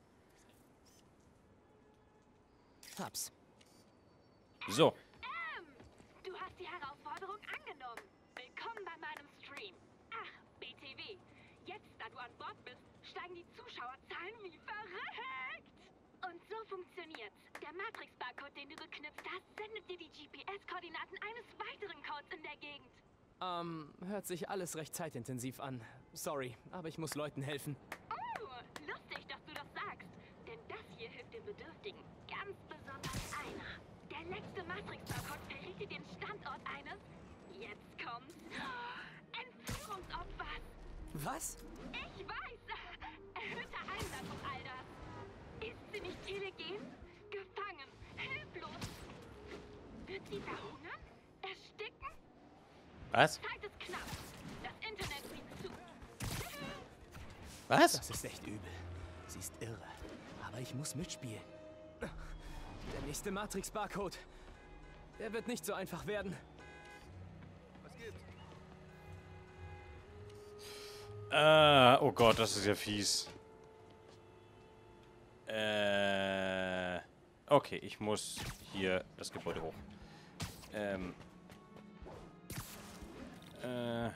Speaker 2: Hab's.
Speaker 1: So.
Speaker 7: Ähm, du hast die Herausforderung angenommen. Willkommen bei meinem Stream. Ach, B T W. Jetzt, da du an Bord bist, steigen die Zuschauerzahlen wie verrückt. Und so funktioniert's. Der Matrix-Barcode, den du geknüpft hast, sendet dir die G P S-Koordinaten eines weiteren Codes in der Gegend.
Speaker 2: Ähm, hört sich alles recht zeitintensiv an. Sorry, aber ich muss Leuten helfen.
Speaker 7: Oh, lustig, dass du das sagst. Denn das hier hilft den Bedürftigen. Ganz besonders einer. Der letzte Matrix-Barcode verriet dir den Standort eines, jetzt kommt's, Entführungsopfers.
Speaker 2: Was?
Speaker 7: Ich weiß. Erhöhter Einsatz und all das. Ist sie nicht telegen? Gefangen. Hilflos. Wird sie verhungern? Ersticken?
Speaker 1: Was?
Speaker 7: Zeit ist knapp. Das Internet sieht zu.
Speaker 1: Was?
Speaker 2: Das ist echt übel. Sie ist irre. Aber ich muss mitspielen. Der nächste Matrix-Barcode. Der wird nicht so einfach werden.
Speaker 8: Was gibt's?
Speaker 1: Äh, oh Gott, das ist ja fies. Äh, okay, ich muss hier das Gebäude hoch. Ähm. Äh.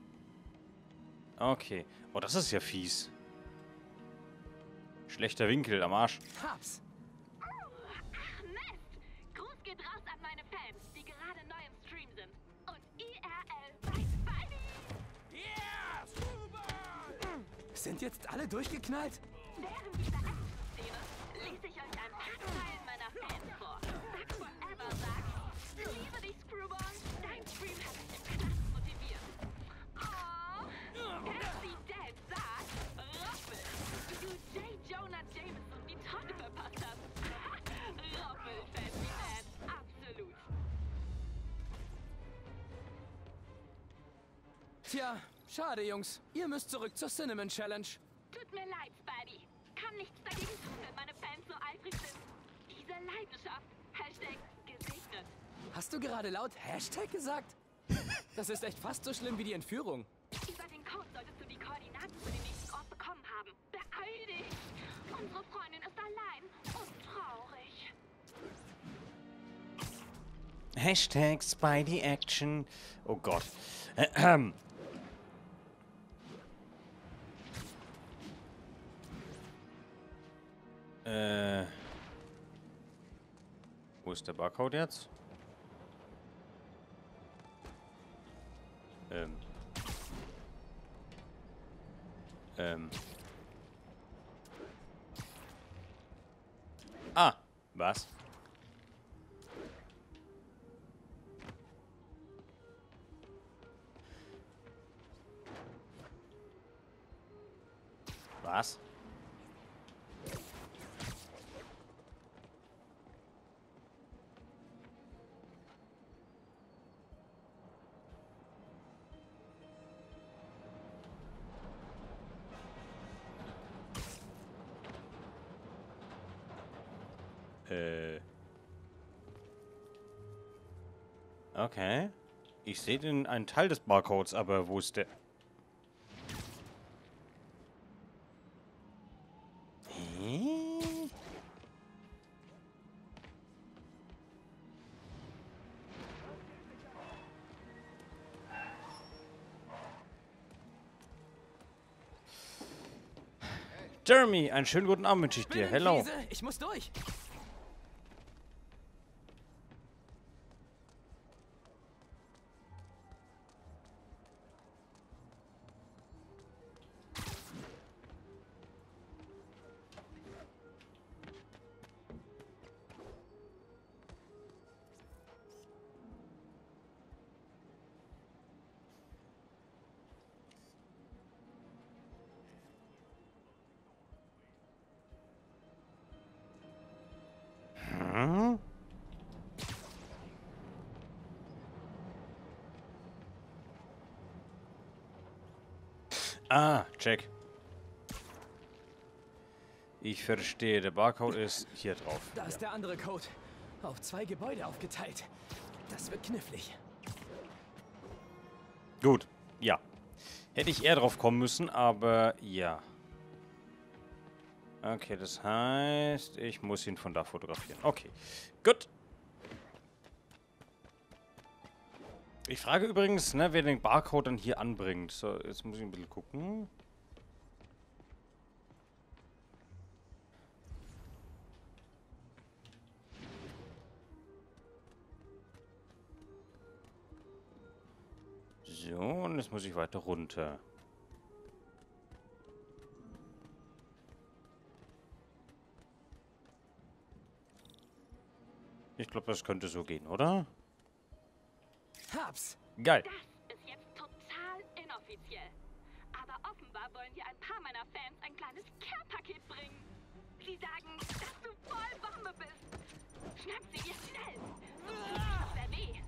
Speaker 1: Okay. Oh, das ist ja fies. Schlechter Winkel am Arsch.
Speaker 2: Hab's.
Speaker 7: Oh, ach Mist. Gruß geht raus an meine Fans, die gerade neu im Stream sind. Und I R L bei Spidey.
Speaker 10: Yeah, Screwball!
Speaker 2: Sind jetzt alle durchgeknallt?
Speaker 7: Während dieser Action-Szene lese ich euch ein paar Zeilen meiner Fans vor. Zack Forever sagt, liebe dich, Screwball. Dein Stream hat mich im Knast motiviert. Oh, Nancy Dad sagt, Roffel, wie du J. Jonah Jameson die Tonne verpasst hast. Roffel, Fancy Man, absolut.
Speaker 2: Tja, schade, Jungs. Ihr müsst zurück zur Cinnamon Challenge.
Speaker 7: Tut mir leid, Spidey. Kann nichts dagegen tun, wenn meine Fans so eifrig sind. Diese Leidenschaft. Hashtag gesegnet.
Speaker 2: Hast du gerade laut Hashtag gesagt? Das ist echt fast so schlimm wie die Entführung.
Speaker 7: Über den Code solltest du die Koordinaten für den nächsten Ort bekommen haben. Beeil dich! Unsere Freundin ist allein und traurig.
Speaker 1: Hashtag Spidey Action. Oh Gott. Ähm. Äh. Wo ist der Barcode jetzt? Ähm. Ähm. Ah, was? Was? Äh. Okay. Ich sehe den einen Teil des Barcodes, aber wo ist der? Hä? Jeremy, einen schönen guten Abend wünsche ich dir. Hello.
Speaker 2: Krise. Ich muss durch.
Speaker 1: Hm? Ah, check. Ich verstehe, der Barcode ist hier drauf.
Speaker 2: Da ist der andere Code. Auf zwei Gebäude aufgeteilt. Das wird knifflig.
Speaker 1: Gut, ja. Hätte ich eher drauf kommen müssen, aber ja. Okay, das heißt, ich muss ihn von da fotografieren. Okay, gut. Ich frage übrigens, ne, wer den Barcode dann hier anbringt. So, jetzt muss ich ein bisschen gucken. So, und jetzt muss ich weiter runter. Ich glaube, das könnte so gehen, oder?
Speaker 2: Hab's!
Speaker 1: Geil.
Speaker 7: Das ist jetzt total inoffiziell. Aber offenbar wollen dir ein paar meiner Fans ein kleines Care-Paket bringen. Sie sagen, dass du voll Bombe bist. Schnapp sie dir schnell. Sonst tut dir noch sehr weh.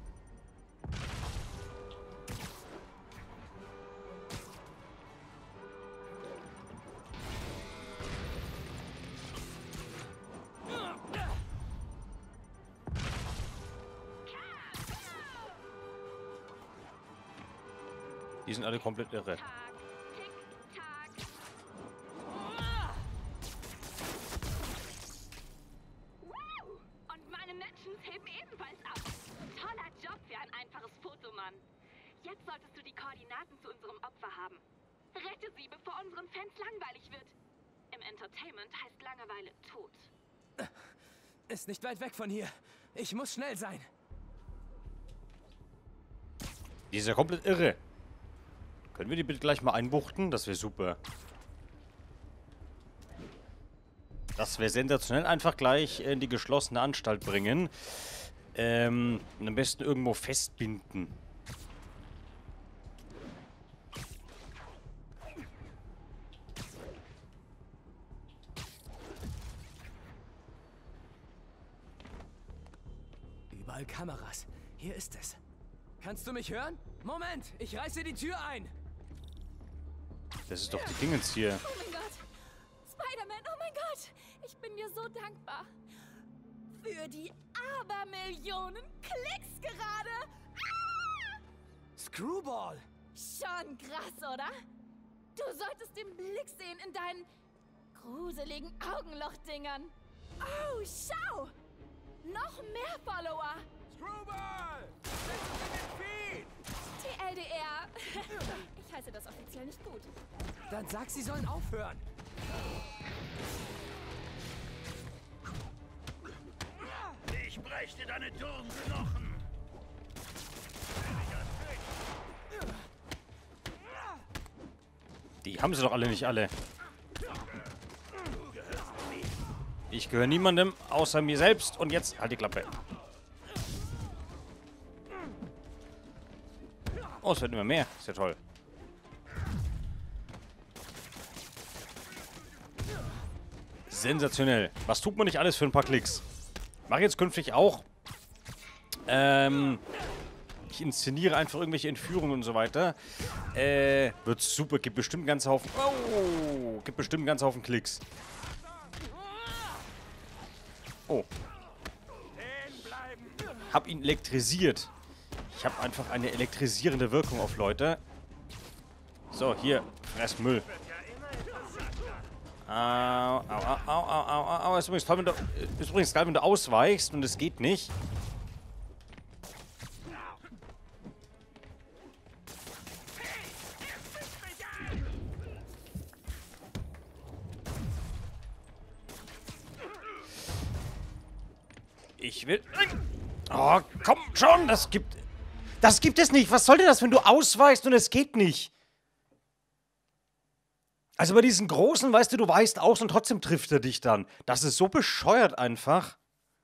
Speaker 1: Die sind alle komplett irre.
Speaker 7: Wow! Und meine Menschen heben ebenfalls ab. Toller Job für ein einfaches Foto, Mann. Jetzt solltest du die Koordinaten zu unserem Opfer haben. Rette sie, bevor unseren Fans langweilig wird. Im Entertainment heißt Langeweile tot.
Speaker 2: Ist nicht weit weg von hier. Ich muss schnell sein.
Speaker 1: Die ist ja komplett irre. Können wir die bitte gleich mal einbuchten? Das wäre super. Das wäre sensationell. Einfach gleich in die geschlossene Anstalt bringen. Ähm, und am besten irgendwo festbinden.
Speaker 2: Überall Kameras. Hier ist es. Kannst du mich hören? Moment, ich reiße die Tür ein.
Speaker 1: Das ist doch die Dingens hier.
Speaker 11: Oh mein Gott. Spider-Man, oh mein Gott. Ich bin dir so dankbar. Für die Abermillionen Klicks gerade. Ah!
Speaker 2: Screwball.
Speaker 11: Schon krass, oder? Du solltest den Blick sehen in deinen gruseligen Augenlochdingern. Oh, schau. Noch mehr Follower.
Speaker 10: Screwball! Setz in den Feed!
Speaker 11: T L D R. Ich heiße das offiziell nicht gut.
Speaker 2: Dann sag, sie sollen aufhören.
Speaker 3: Ich brächte deine dummen Knochen.
Speaker 1: Die haben sie doch alle nicht alle. Ich gehöre niemandem außer mir selbst. Und jetzt halt die Klappe. Oh, es wird immer mehr. Ist ja toll. Sensationell. Was tut man nicht alles für ein paar Klicks? Mach jetzt künftig auch. Ähm, ich inszeniere einfach irgendwelche Entführungen und so weiter. Äh, wird super. Gibt bestimmt einen ganzen Haufen... Oh, gibt bestimmt einen ganzen Haufen Klicks. Oh. Hab ihn elektrisiert. Ich habe einfach eine elektrisierende Wirkung auf Leute. So, hier. Fress Müll. Au, au, au, au, au, au, au. Ist übrigens toll, wenn du, ist übrigens geil, wenn du ausweichst und es geht nicht. Ich will... Oh, komm schon, das gibt... Das gibt es nicht. Was soll denn das, wenn du ausweichst und es geht nicht? Also bei diesen Großen, weißt du, du weichst aus und trotzdem trifft er dich dann. Das ist so bescheuert einfach.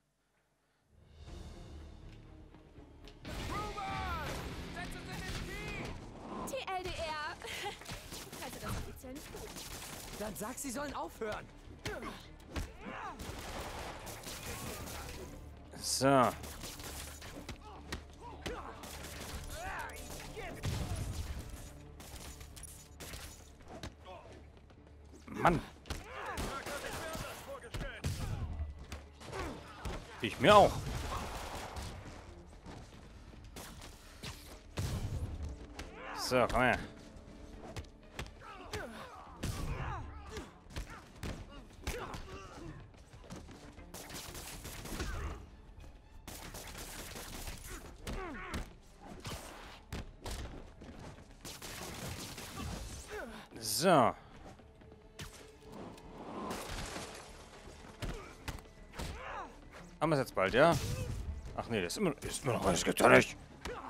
Speaker 11: T L D R. Ich heiße das offiziell nicht gut.
Speaker 2: Dann sag, sie sollen aufhören.
Speaker 1: So. Mann. Ich mir auch. So, komm her. So. Haben wir es jetzt bald, ja? Ach nee, das ist immer, ist immer noch... Das gibt's ja nicht.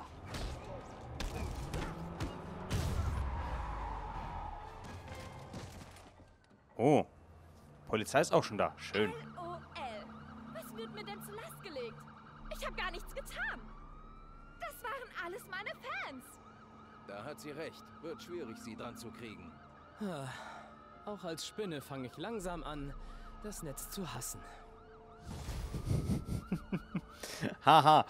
Speaker 1: Oh. Polizei ist auch schon da. Schön.
Speaker 11: LOL. Was wird mir denn zur Last gelegt? Ich habe gar nichts getan. Das waren alles meine Fans.
Speaker 10: Da hat sie recht. Wird schwierig, sie dran zu kriegen.
Speaker 2: Auch als Spinne fange ich langsam an, das Netz zu hassen.
Speaker 1: Haha.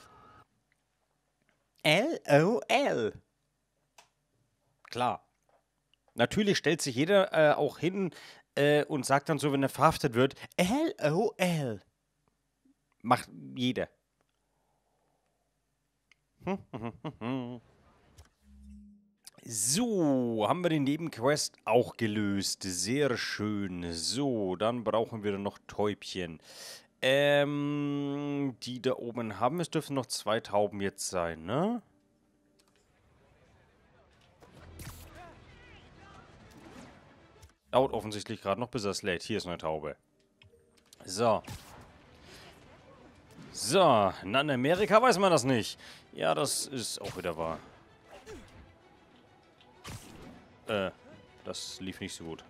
Speaker 1: L O L. Klar. Natürlich stellt sich jeder äh, auch hin äh, und sagt dann so, wenn er verhaftet wird, L O L. Macht jeder. So, haben wir den Nebenquest auch gelöst. Sehr schön. So, dann brauchen wir noch Täubchen. Ähm, die da oben haben. Es dürfen noch zwei Tauben jetzt sein, ne? Dauert offensichtlich gerade noch, bis er es lädt. Hier ist eine Taube. So. So, in Amerika weiß man das nicht. Ja, das ist auch wieder wahr. Äh, das lief nicht so gut.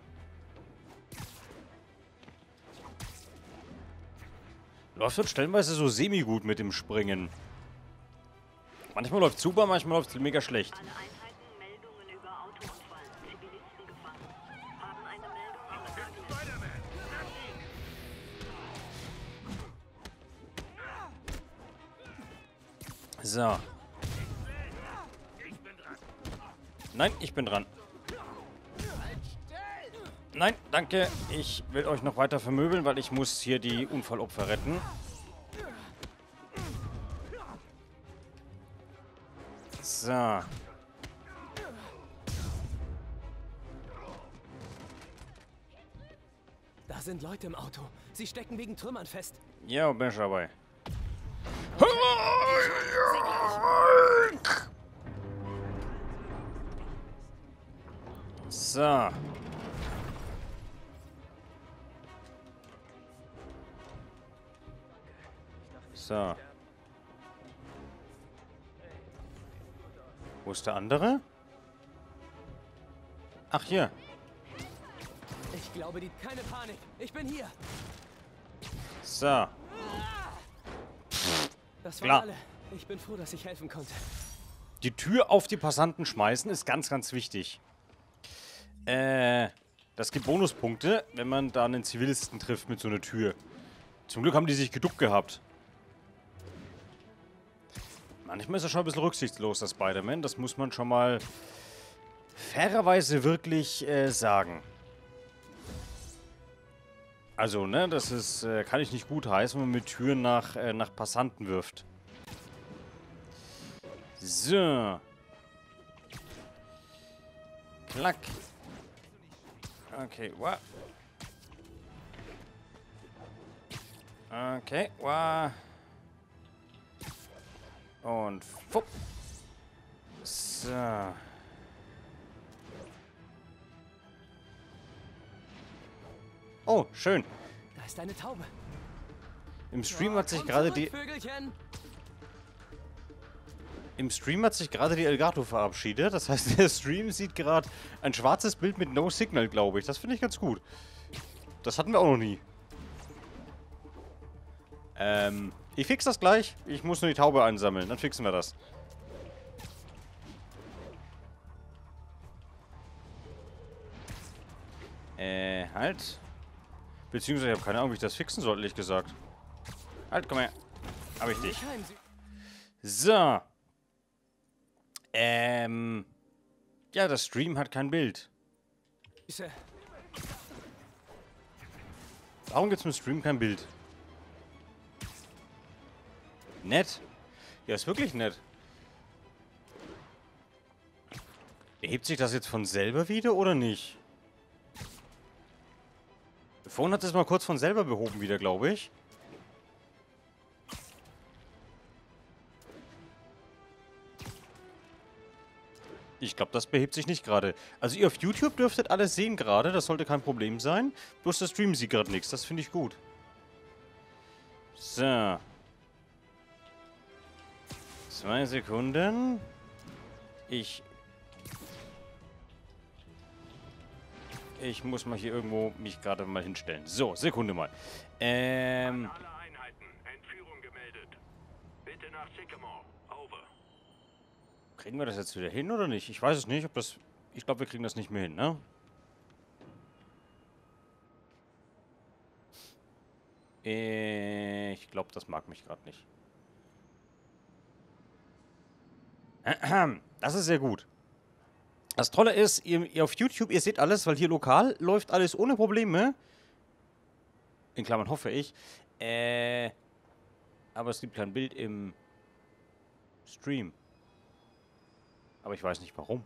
Speaker 1: Läuft halt stellenweise so semi-gut mit dem Springen. Manchmal läuft es super, manchmal läuft es mega schlecht.
Speaker 9: Alle Einheiten, Meldungen über Autounfall. Zivilisten gefangen. Haben eine Meldung aus
Speaker 1: So. Nein, ich bin dran. Nein, danke. Ich will euch noch weiter vermöbeln, weil ich muss hier die Unfallopfer retten. So.
Speaker 2: Da sind Leute im Auto. Sie stecken wegen Trümmern fest.
Speaker 1: Ja, bin ich dabei. So. So. Wo ist der andere? Ach, hier.
Speaker 2: Ich glaube, die... Keine Panik. Ich bin hier.
Speaker 1: So.
Speaker 2: Das waren
Speaker 1: Klar.
Speaker 2: alle. Ich bin froh, dass ich helfen konnte.
Speaker 1: Die Tür auf die Passanten schmeißen ist ganz, ganz wichtig. Äh, das gibt Bonuspunkte, wenn man da einen Zivilisten trifft mit so einer Tür. Zum Glück haben die sich geduckt gehabt. Manchmal ist er schon ein bisschen rücksichtslos, der Spider-Man. Das muss man schon mal fairerweise wirklich äh, sagen. Also, ne, das ist, äh, kann ich nicht gut heißen, wenn man mit Türen nach, äh, nach Passanten wirft. So. Klack. Okay, wa. Okay, wa. Und fupp. So. Oh, schön.
Speaker 2: Da ist eine Taube.
Speaker 1: Im Stream
Speaker 2: Oh,
Speaker 1: hat sich
Speaker 2: komm
Speaker 1: gerade
Speaker 2: zurück,
Speaker 1: die...
Speaker 2: Vögelchen.
Speaker 1: Im Stream hat sich gerade die Elgato verabschiedet. Das heißt, der Stream sieht gerade ein schwarzes Bild mit No Signal, glaube ich. Das finde ich ganz gut. Das hatten wir auch noch nie. Ähm, ich fix das gleich. Ich muss nur die Taube einsammeln. Dann fixen wir das. Äh, halt. Beziehungsweise, ich habe keine Ahnung, wie ich das fixen soll, ehrlich gesagt. Halt, komm her. Hab ich dich. So. Ähm. Ja, das Stream hat kein Bild. Warum gibt's im Stream kein Bild? Nett. Ja, ist wirklich nett. Erhebt sich das jetzt von selber wieder oder nicht? Vorhin hat es mal kurz von selber behoben wieder, glaube ich. Ich glaube, das behebt sich nicht gerade. Also ihr auf YouTube dürftet alles sehen gerade. Das sollte kein Problem sein. Bloß der Stream sieht gerade nichts. Das finde ich gut. So. Zwei Sekunden. Ich... Ich muss mal hier irgendwo mich gerade mal hinstellen. So, Sekunde mal. Ähm...
Speaker 3: An alle Einheiten. Entführung gemeldet. Bitte nach Sycamore. Over.
Speaker 1: Kriegen wir das jetzt wieder hin oder nicht? Ich weiß es nicht, ob das... Ich glaube, wir kriegen das nicht mehr hin, ne? Äh, ich glaube, das mag mich gerade nicht. Das ist sehr gut. Das Tolle ist, ihr, ihr auf YouTube, ihr seht alles, weil hier lokal läuft alles ohne Probleme. In Klammern hoffe ich. Äh, aber es gibt kein Bild im Stream. Aber ich weiß nicht warum.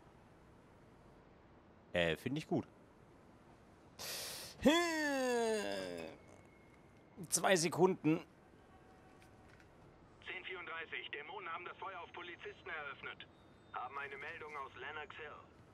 Speaker 1: Äh, finde ich gut. Zwei Sekunden.
Speaker 3: zehn vierunddreißig. Dämonen haben das Feuer auf Polizisten eröffnet. Haben eine Meldung aus Lennox Hill.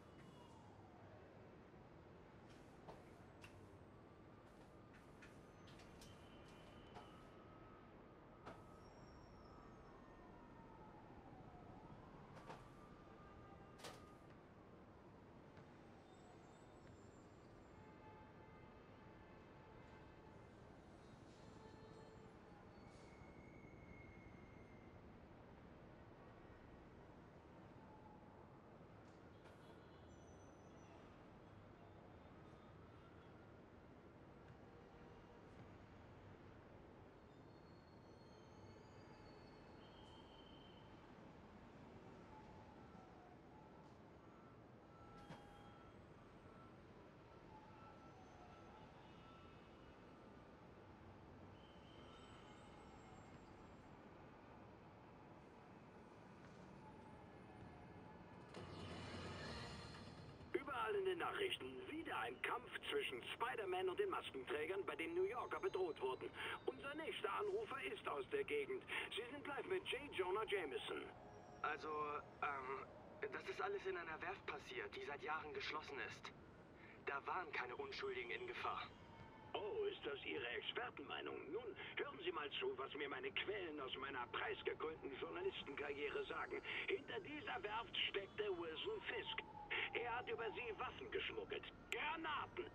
Speaker 3: Überall in den Nachrichten wieder ein Kampf zwischen Spider-Man und den Maskenträgern, bei dem New Yorker bedroht wurden. Unser nächster Anrufer ist aus der Gegend. Sie sind live mit J. Jonah Jameson.
Speaker 12: Also, ähm, das ist alles in einer Werft passiert, die seit Jahren geschlossen ist. Da waren keine Unschuldigen in Gefahr.
Speaker 3: Oh, ist das Ihre Expertenmeinung? Nun, hören Sie mal zu, was mir meine Quellen aus meiner preisgekrönten Journalistenkarriere sagen. Hinter dieser Werft steckte Wilson Fisk. Er hat über sie Waffen geschmuggelt. Granaten.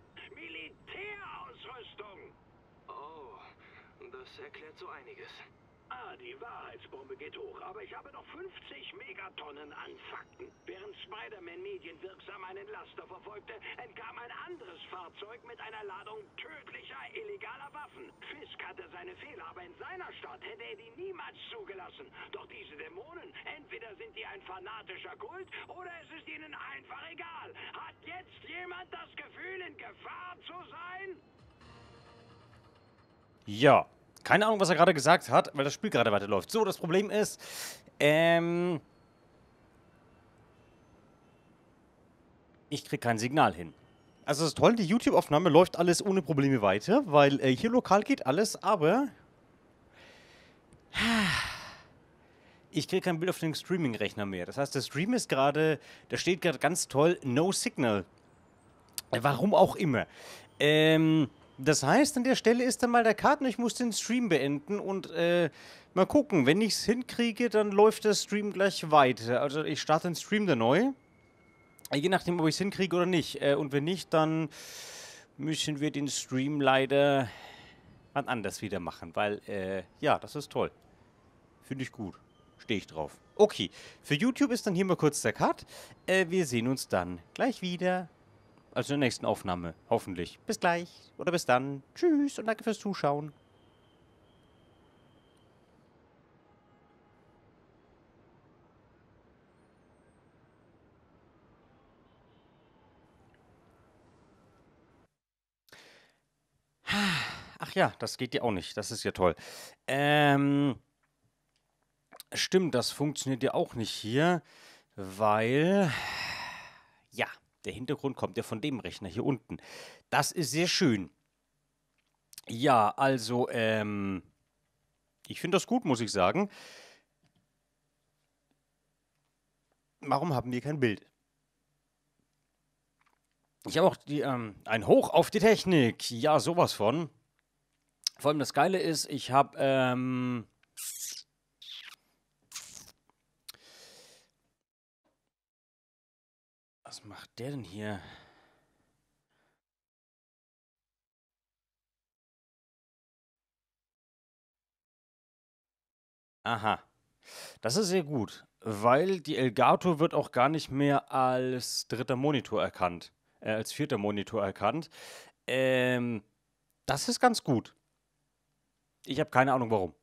Speaker 3: Militärausrüstung.
Speaker 12: Oh, das erklärt so einiges.
Speaker 3: Ah, die Wahrheitsbombe geht hoch, aber ich habe noch fünfzig Megatonnen an Fakten. Während Spider-Man medienwirksam einen Laster verfolgte, entkam ein anderes Fahrzeug mit einer Ladung tödlicher, illegaler Waffen. Fisk hatte seine Fehler, aber in seiner Stadt hätte er die niemals zugelassen. Doch diese Dämonen, entweder sind die ein fanatischer Kult oder es ist ihnen einfach egal. Hat jetzt jemand das Gefühl, in Gefahr zu sein?
Speaker 1: Ja. Keine Ahnung, was er gerade gesagt hat, weil das Spiel gerade weiterläuft. So, das Problem ist, ähm... ich kriege kein Signal hin. Also das ist toll, die YouTube-Aufnahme läuft alles ohne Probleme weiter, weil äh, hier lokal geht alles, aber... ich kriege kein Bild auf den Streaming-Rechner mehr. Das heißt, der Stream ist gerade, da steht gerade ganz toll, No Signal. Äh, warum auch immer. Ähm... Das heißt, an der Stelle ist dann mal der Karten, ich muss den Stream beenden und äh, mal gucken, wenn ich es hinkriege, dann läuft der Stream gleich weiter. Also ich starte den Stream da neu, je nachdem, ob ich es hinkriege oder nicht. Äh, und wenn nicht, dann müssen wir den Stream leider wann anders wieder machen, weil, äh, ja, das ist toll. Finde ich gut. Stehe ich drauf. Okay, für YouTube ist dann hier mal kurz der Cut. Äh, wir sehen uns dann gleich wieder. Also in der nächsten Aufnahme, hoffentlich. Bis gleich oder bis dann. Tschüss und danke fürs Zuschauen. Ach ja, das geht ja auch nicht. Das ist ja toll. Ähm, stimmt, das funktioniert ja auch nicht hier, weil... Ja, der Hintergrund kommt ja von dem Rechner hier unten. Das ist sehr schön. Ja, also, ähm... ich finde das gut, muss ich sagen. Warum haben wir kein Bild? Ich habe auch die, ähm, ein Hoch auf die Technik. Ja, sowas von. Vor allem das Geile ist, ich habe, ähm... was macht der denn hier? Aha. Das ist sehr gut, weil die Elgato wird auch gar nicht mehr als dritter Monitor erkannt, äh, als vierter Monitor erkannt. Ähm, das ist ganz gut. Ich habe keine Ahnung warum.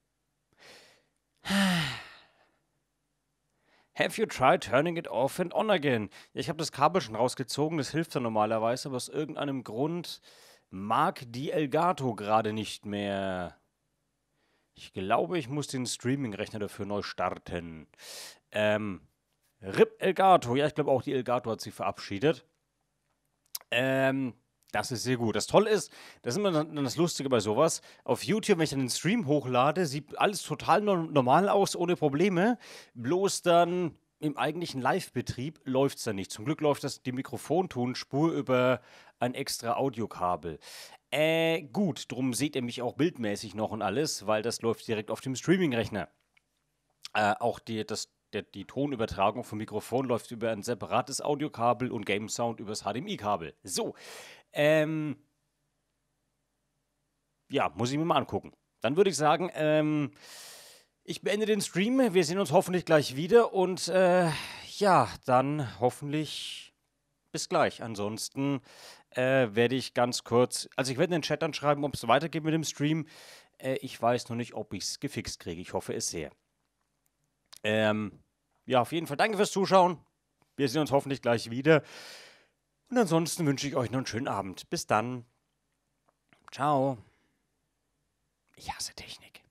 Speaker 1: Have you tried turning it off and on again? Ja, ich habe das Kabel schon rausgezogen, das hilft ja normalerweise, aber aus irgendeinem Grund mag die Elgato gerade nicht mehr. Ich glaube, ich muss den Streaming-Rechner dafür neu starten. Ähm, R I P Elgato. Ja, ich glaube auch die Elgato hat sich verabschiedet. Ähm, das ist sehr gut. Das Tolle ist, das ist immer dann das Lustige bei sowas. Auf YouTube, wenn ich dann den Stream hochlade, sieht alles total no- normal aus, ohne Probleme. Bloß dann im eigentlichen Live-Betrieb läuft es dann nicht. Zum Glück läuft das die Mikrofontonspur über ein extra Audiokabel. Äh, gut, drum seht ihr mich auch bildmäßig noch und alles, weil das läuft direkt auf dem Streaming-Rechner. Äh, auch die, das, der, die Tonübertragung vom Mikrofon läuft über ein separates Audiokabel und Game Sound übers H D M I-Kabel. So, ähm, ja, muss ich mir mal angucken. Dann würde ich sagen, ähm, ich beende den Stream. Wir sehen uns hoffentlich gleich wieder und, äh, ja, dann hoffentlich bis gleich. Ansonsten äh, werde ich ganz kurz, also ich werde in den Chat dann schreiben, ob es weitergeht mit dem Stream. Äh, ich weiß noch nicht, ob ich es gefixt kriege. Ich hoffe es sehr. Ähm, ja, auf jeden Fall danke fürs Zuschauen. Wir sehen uns hoffentlich gleich wieder. Und ansonsten wünsche ich euch noch einen schönen Abend. Bis dann. Ciao. Ich hasse Technik.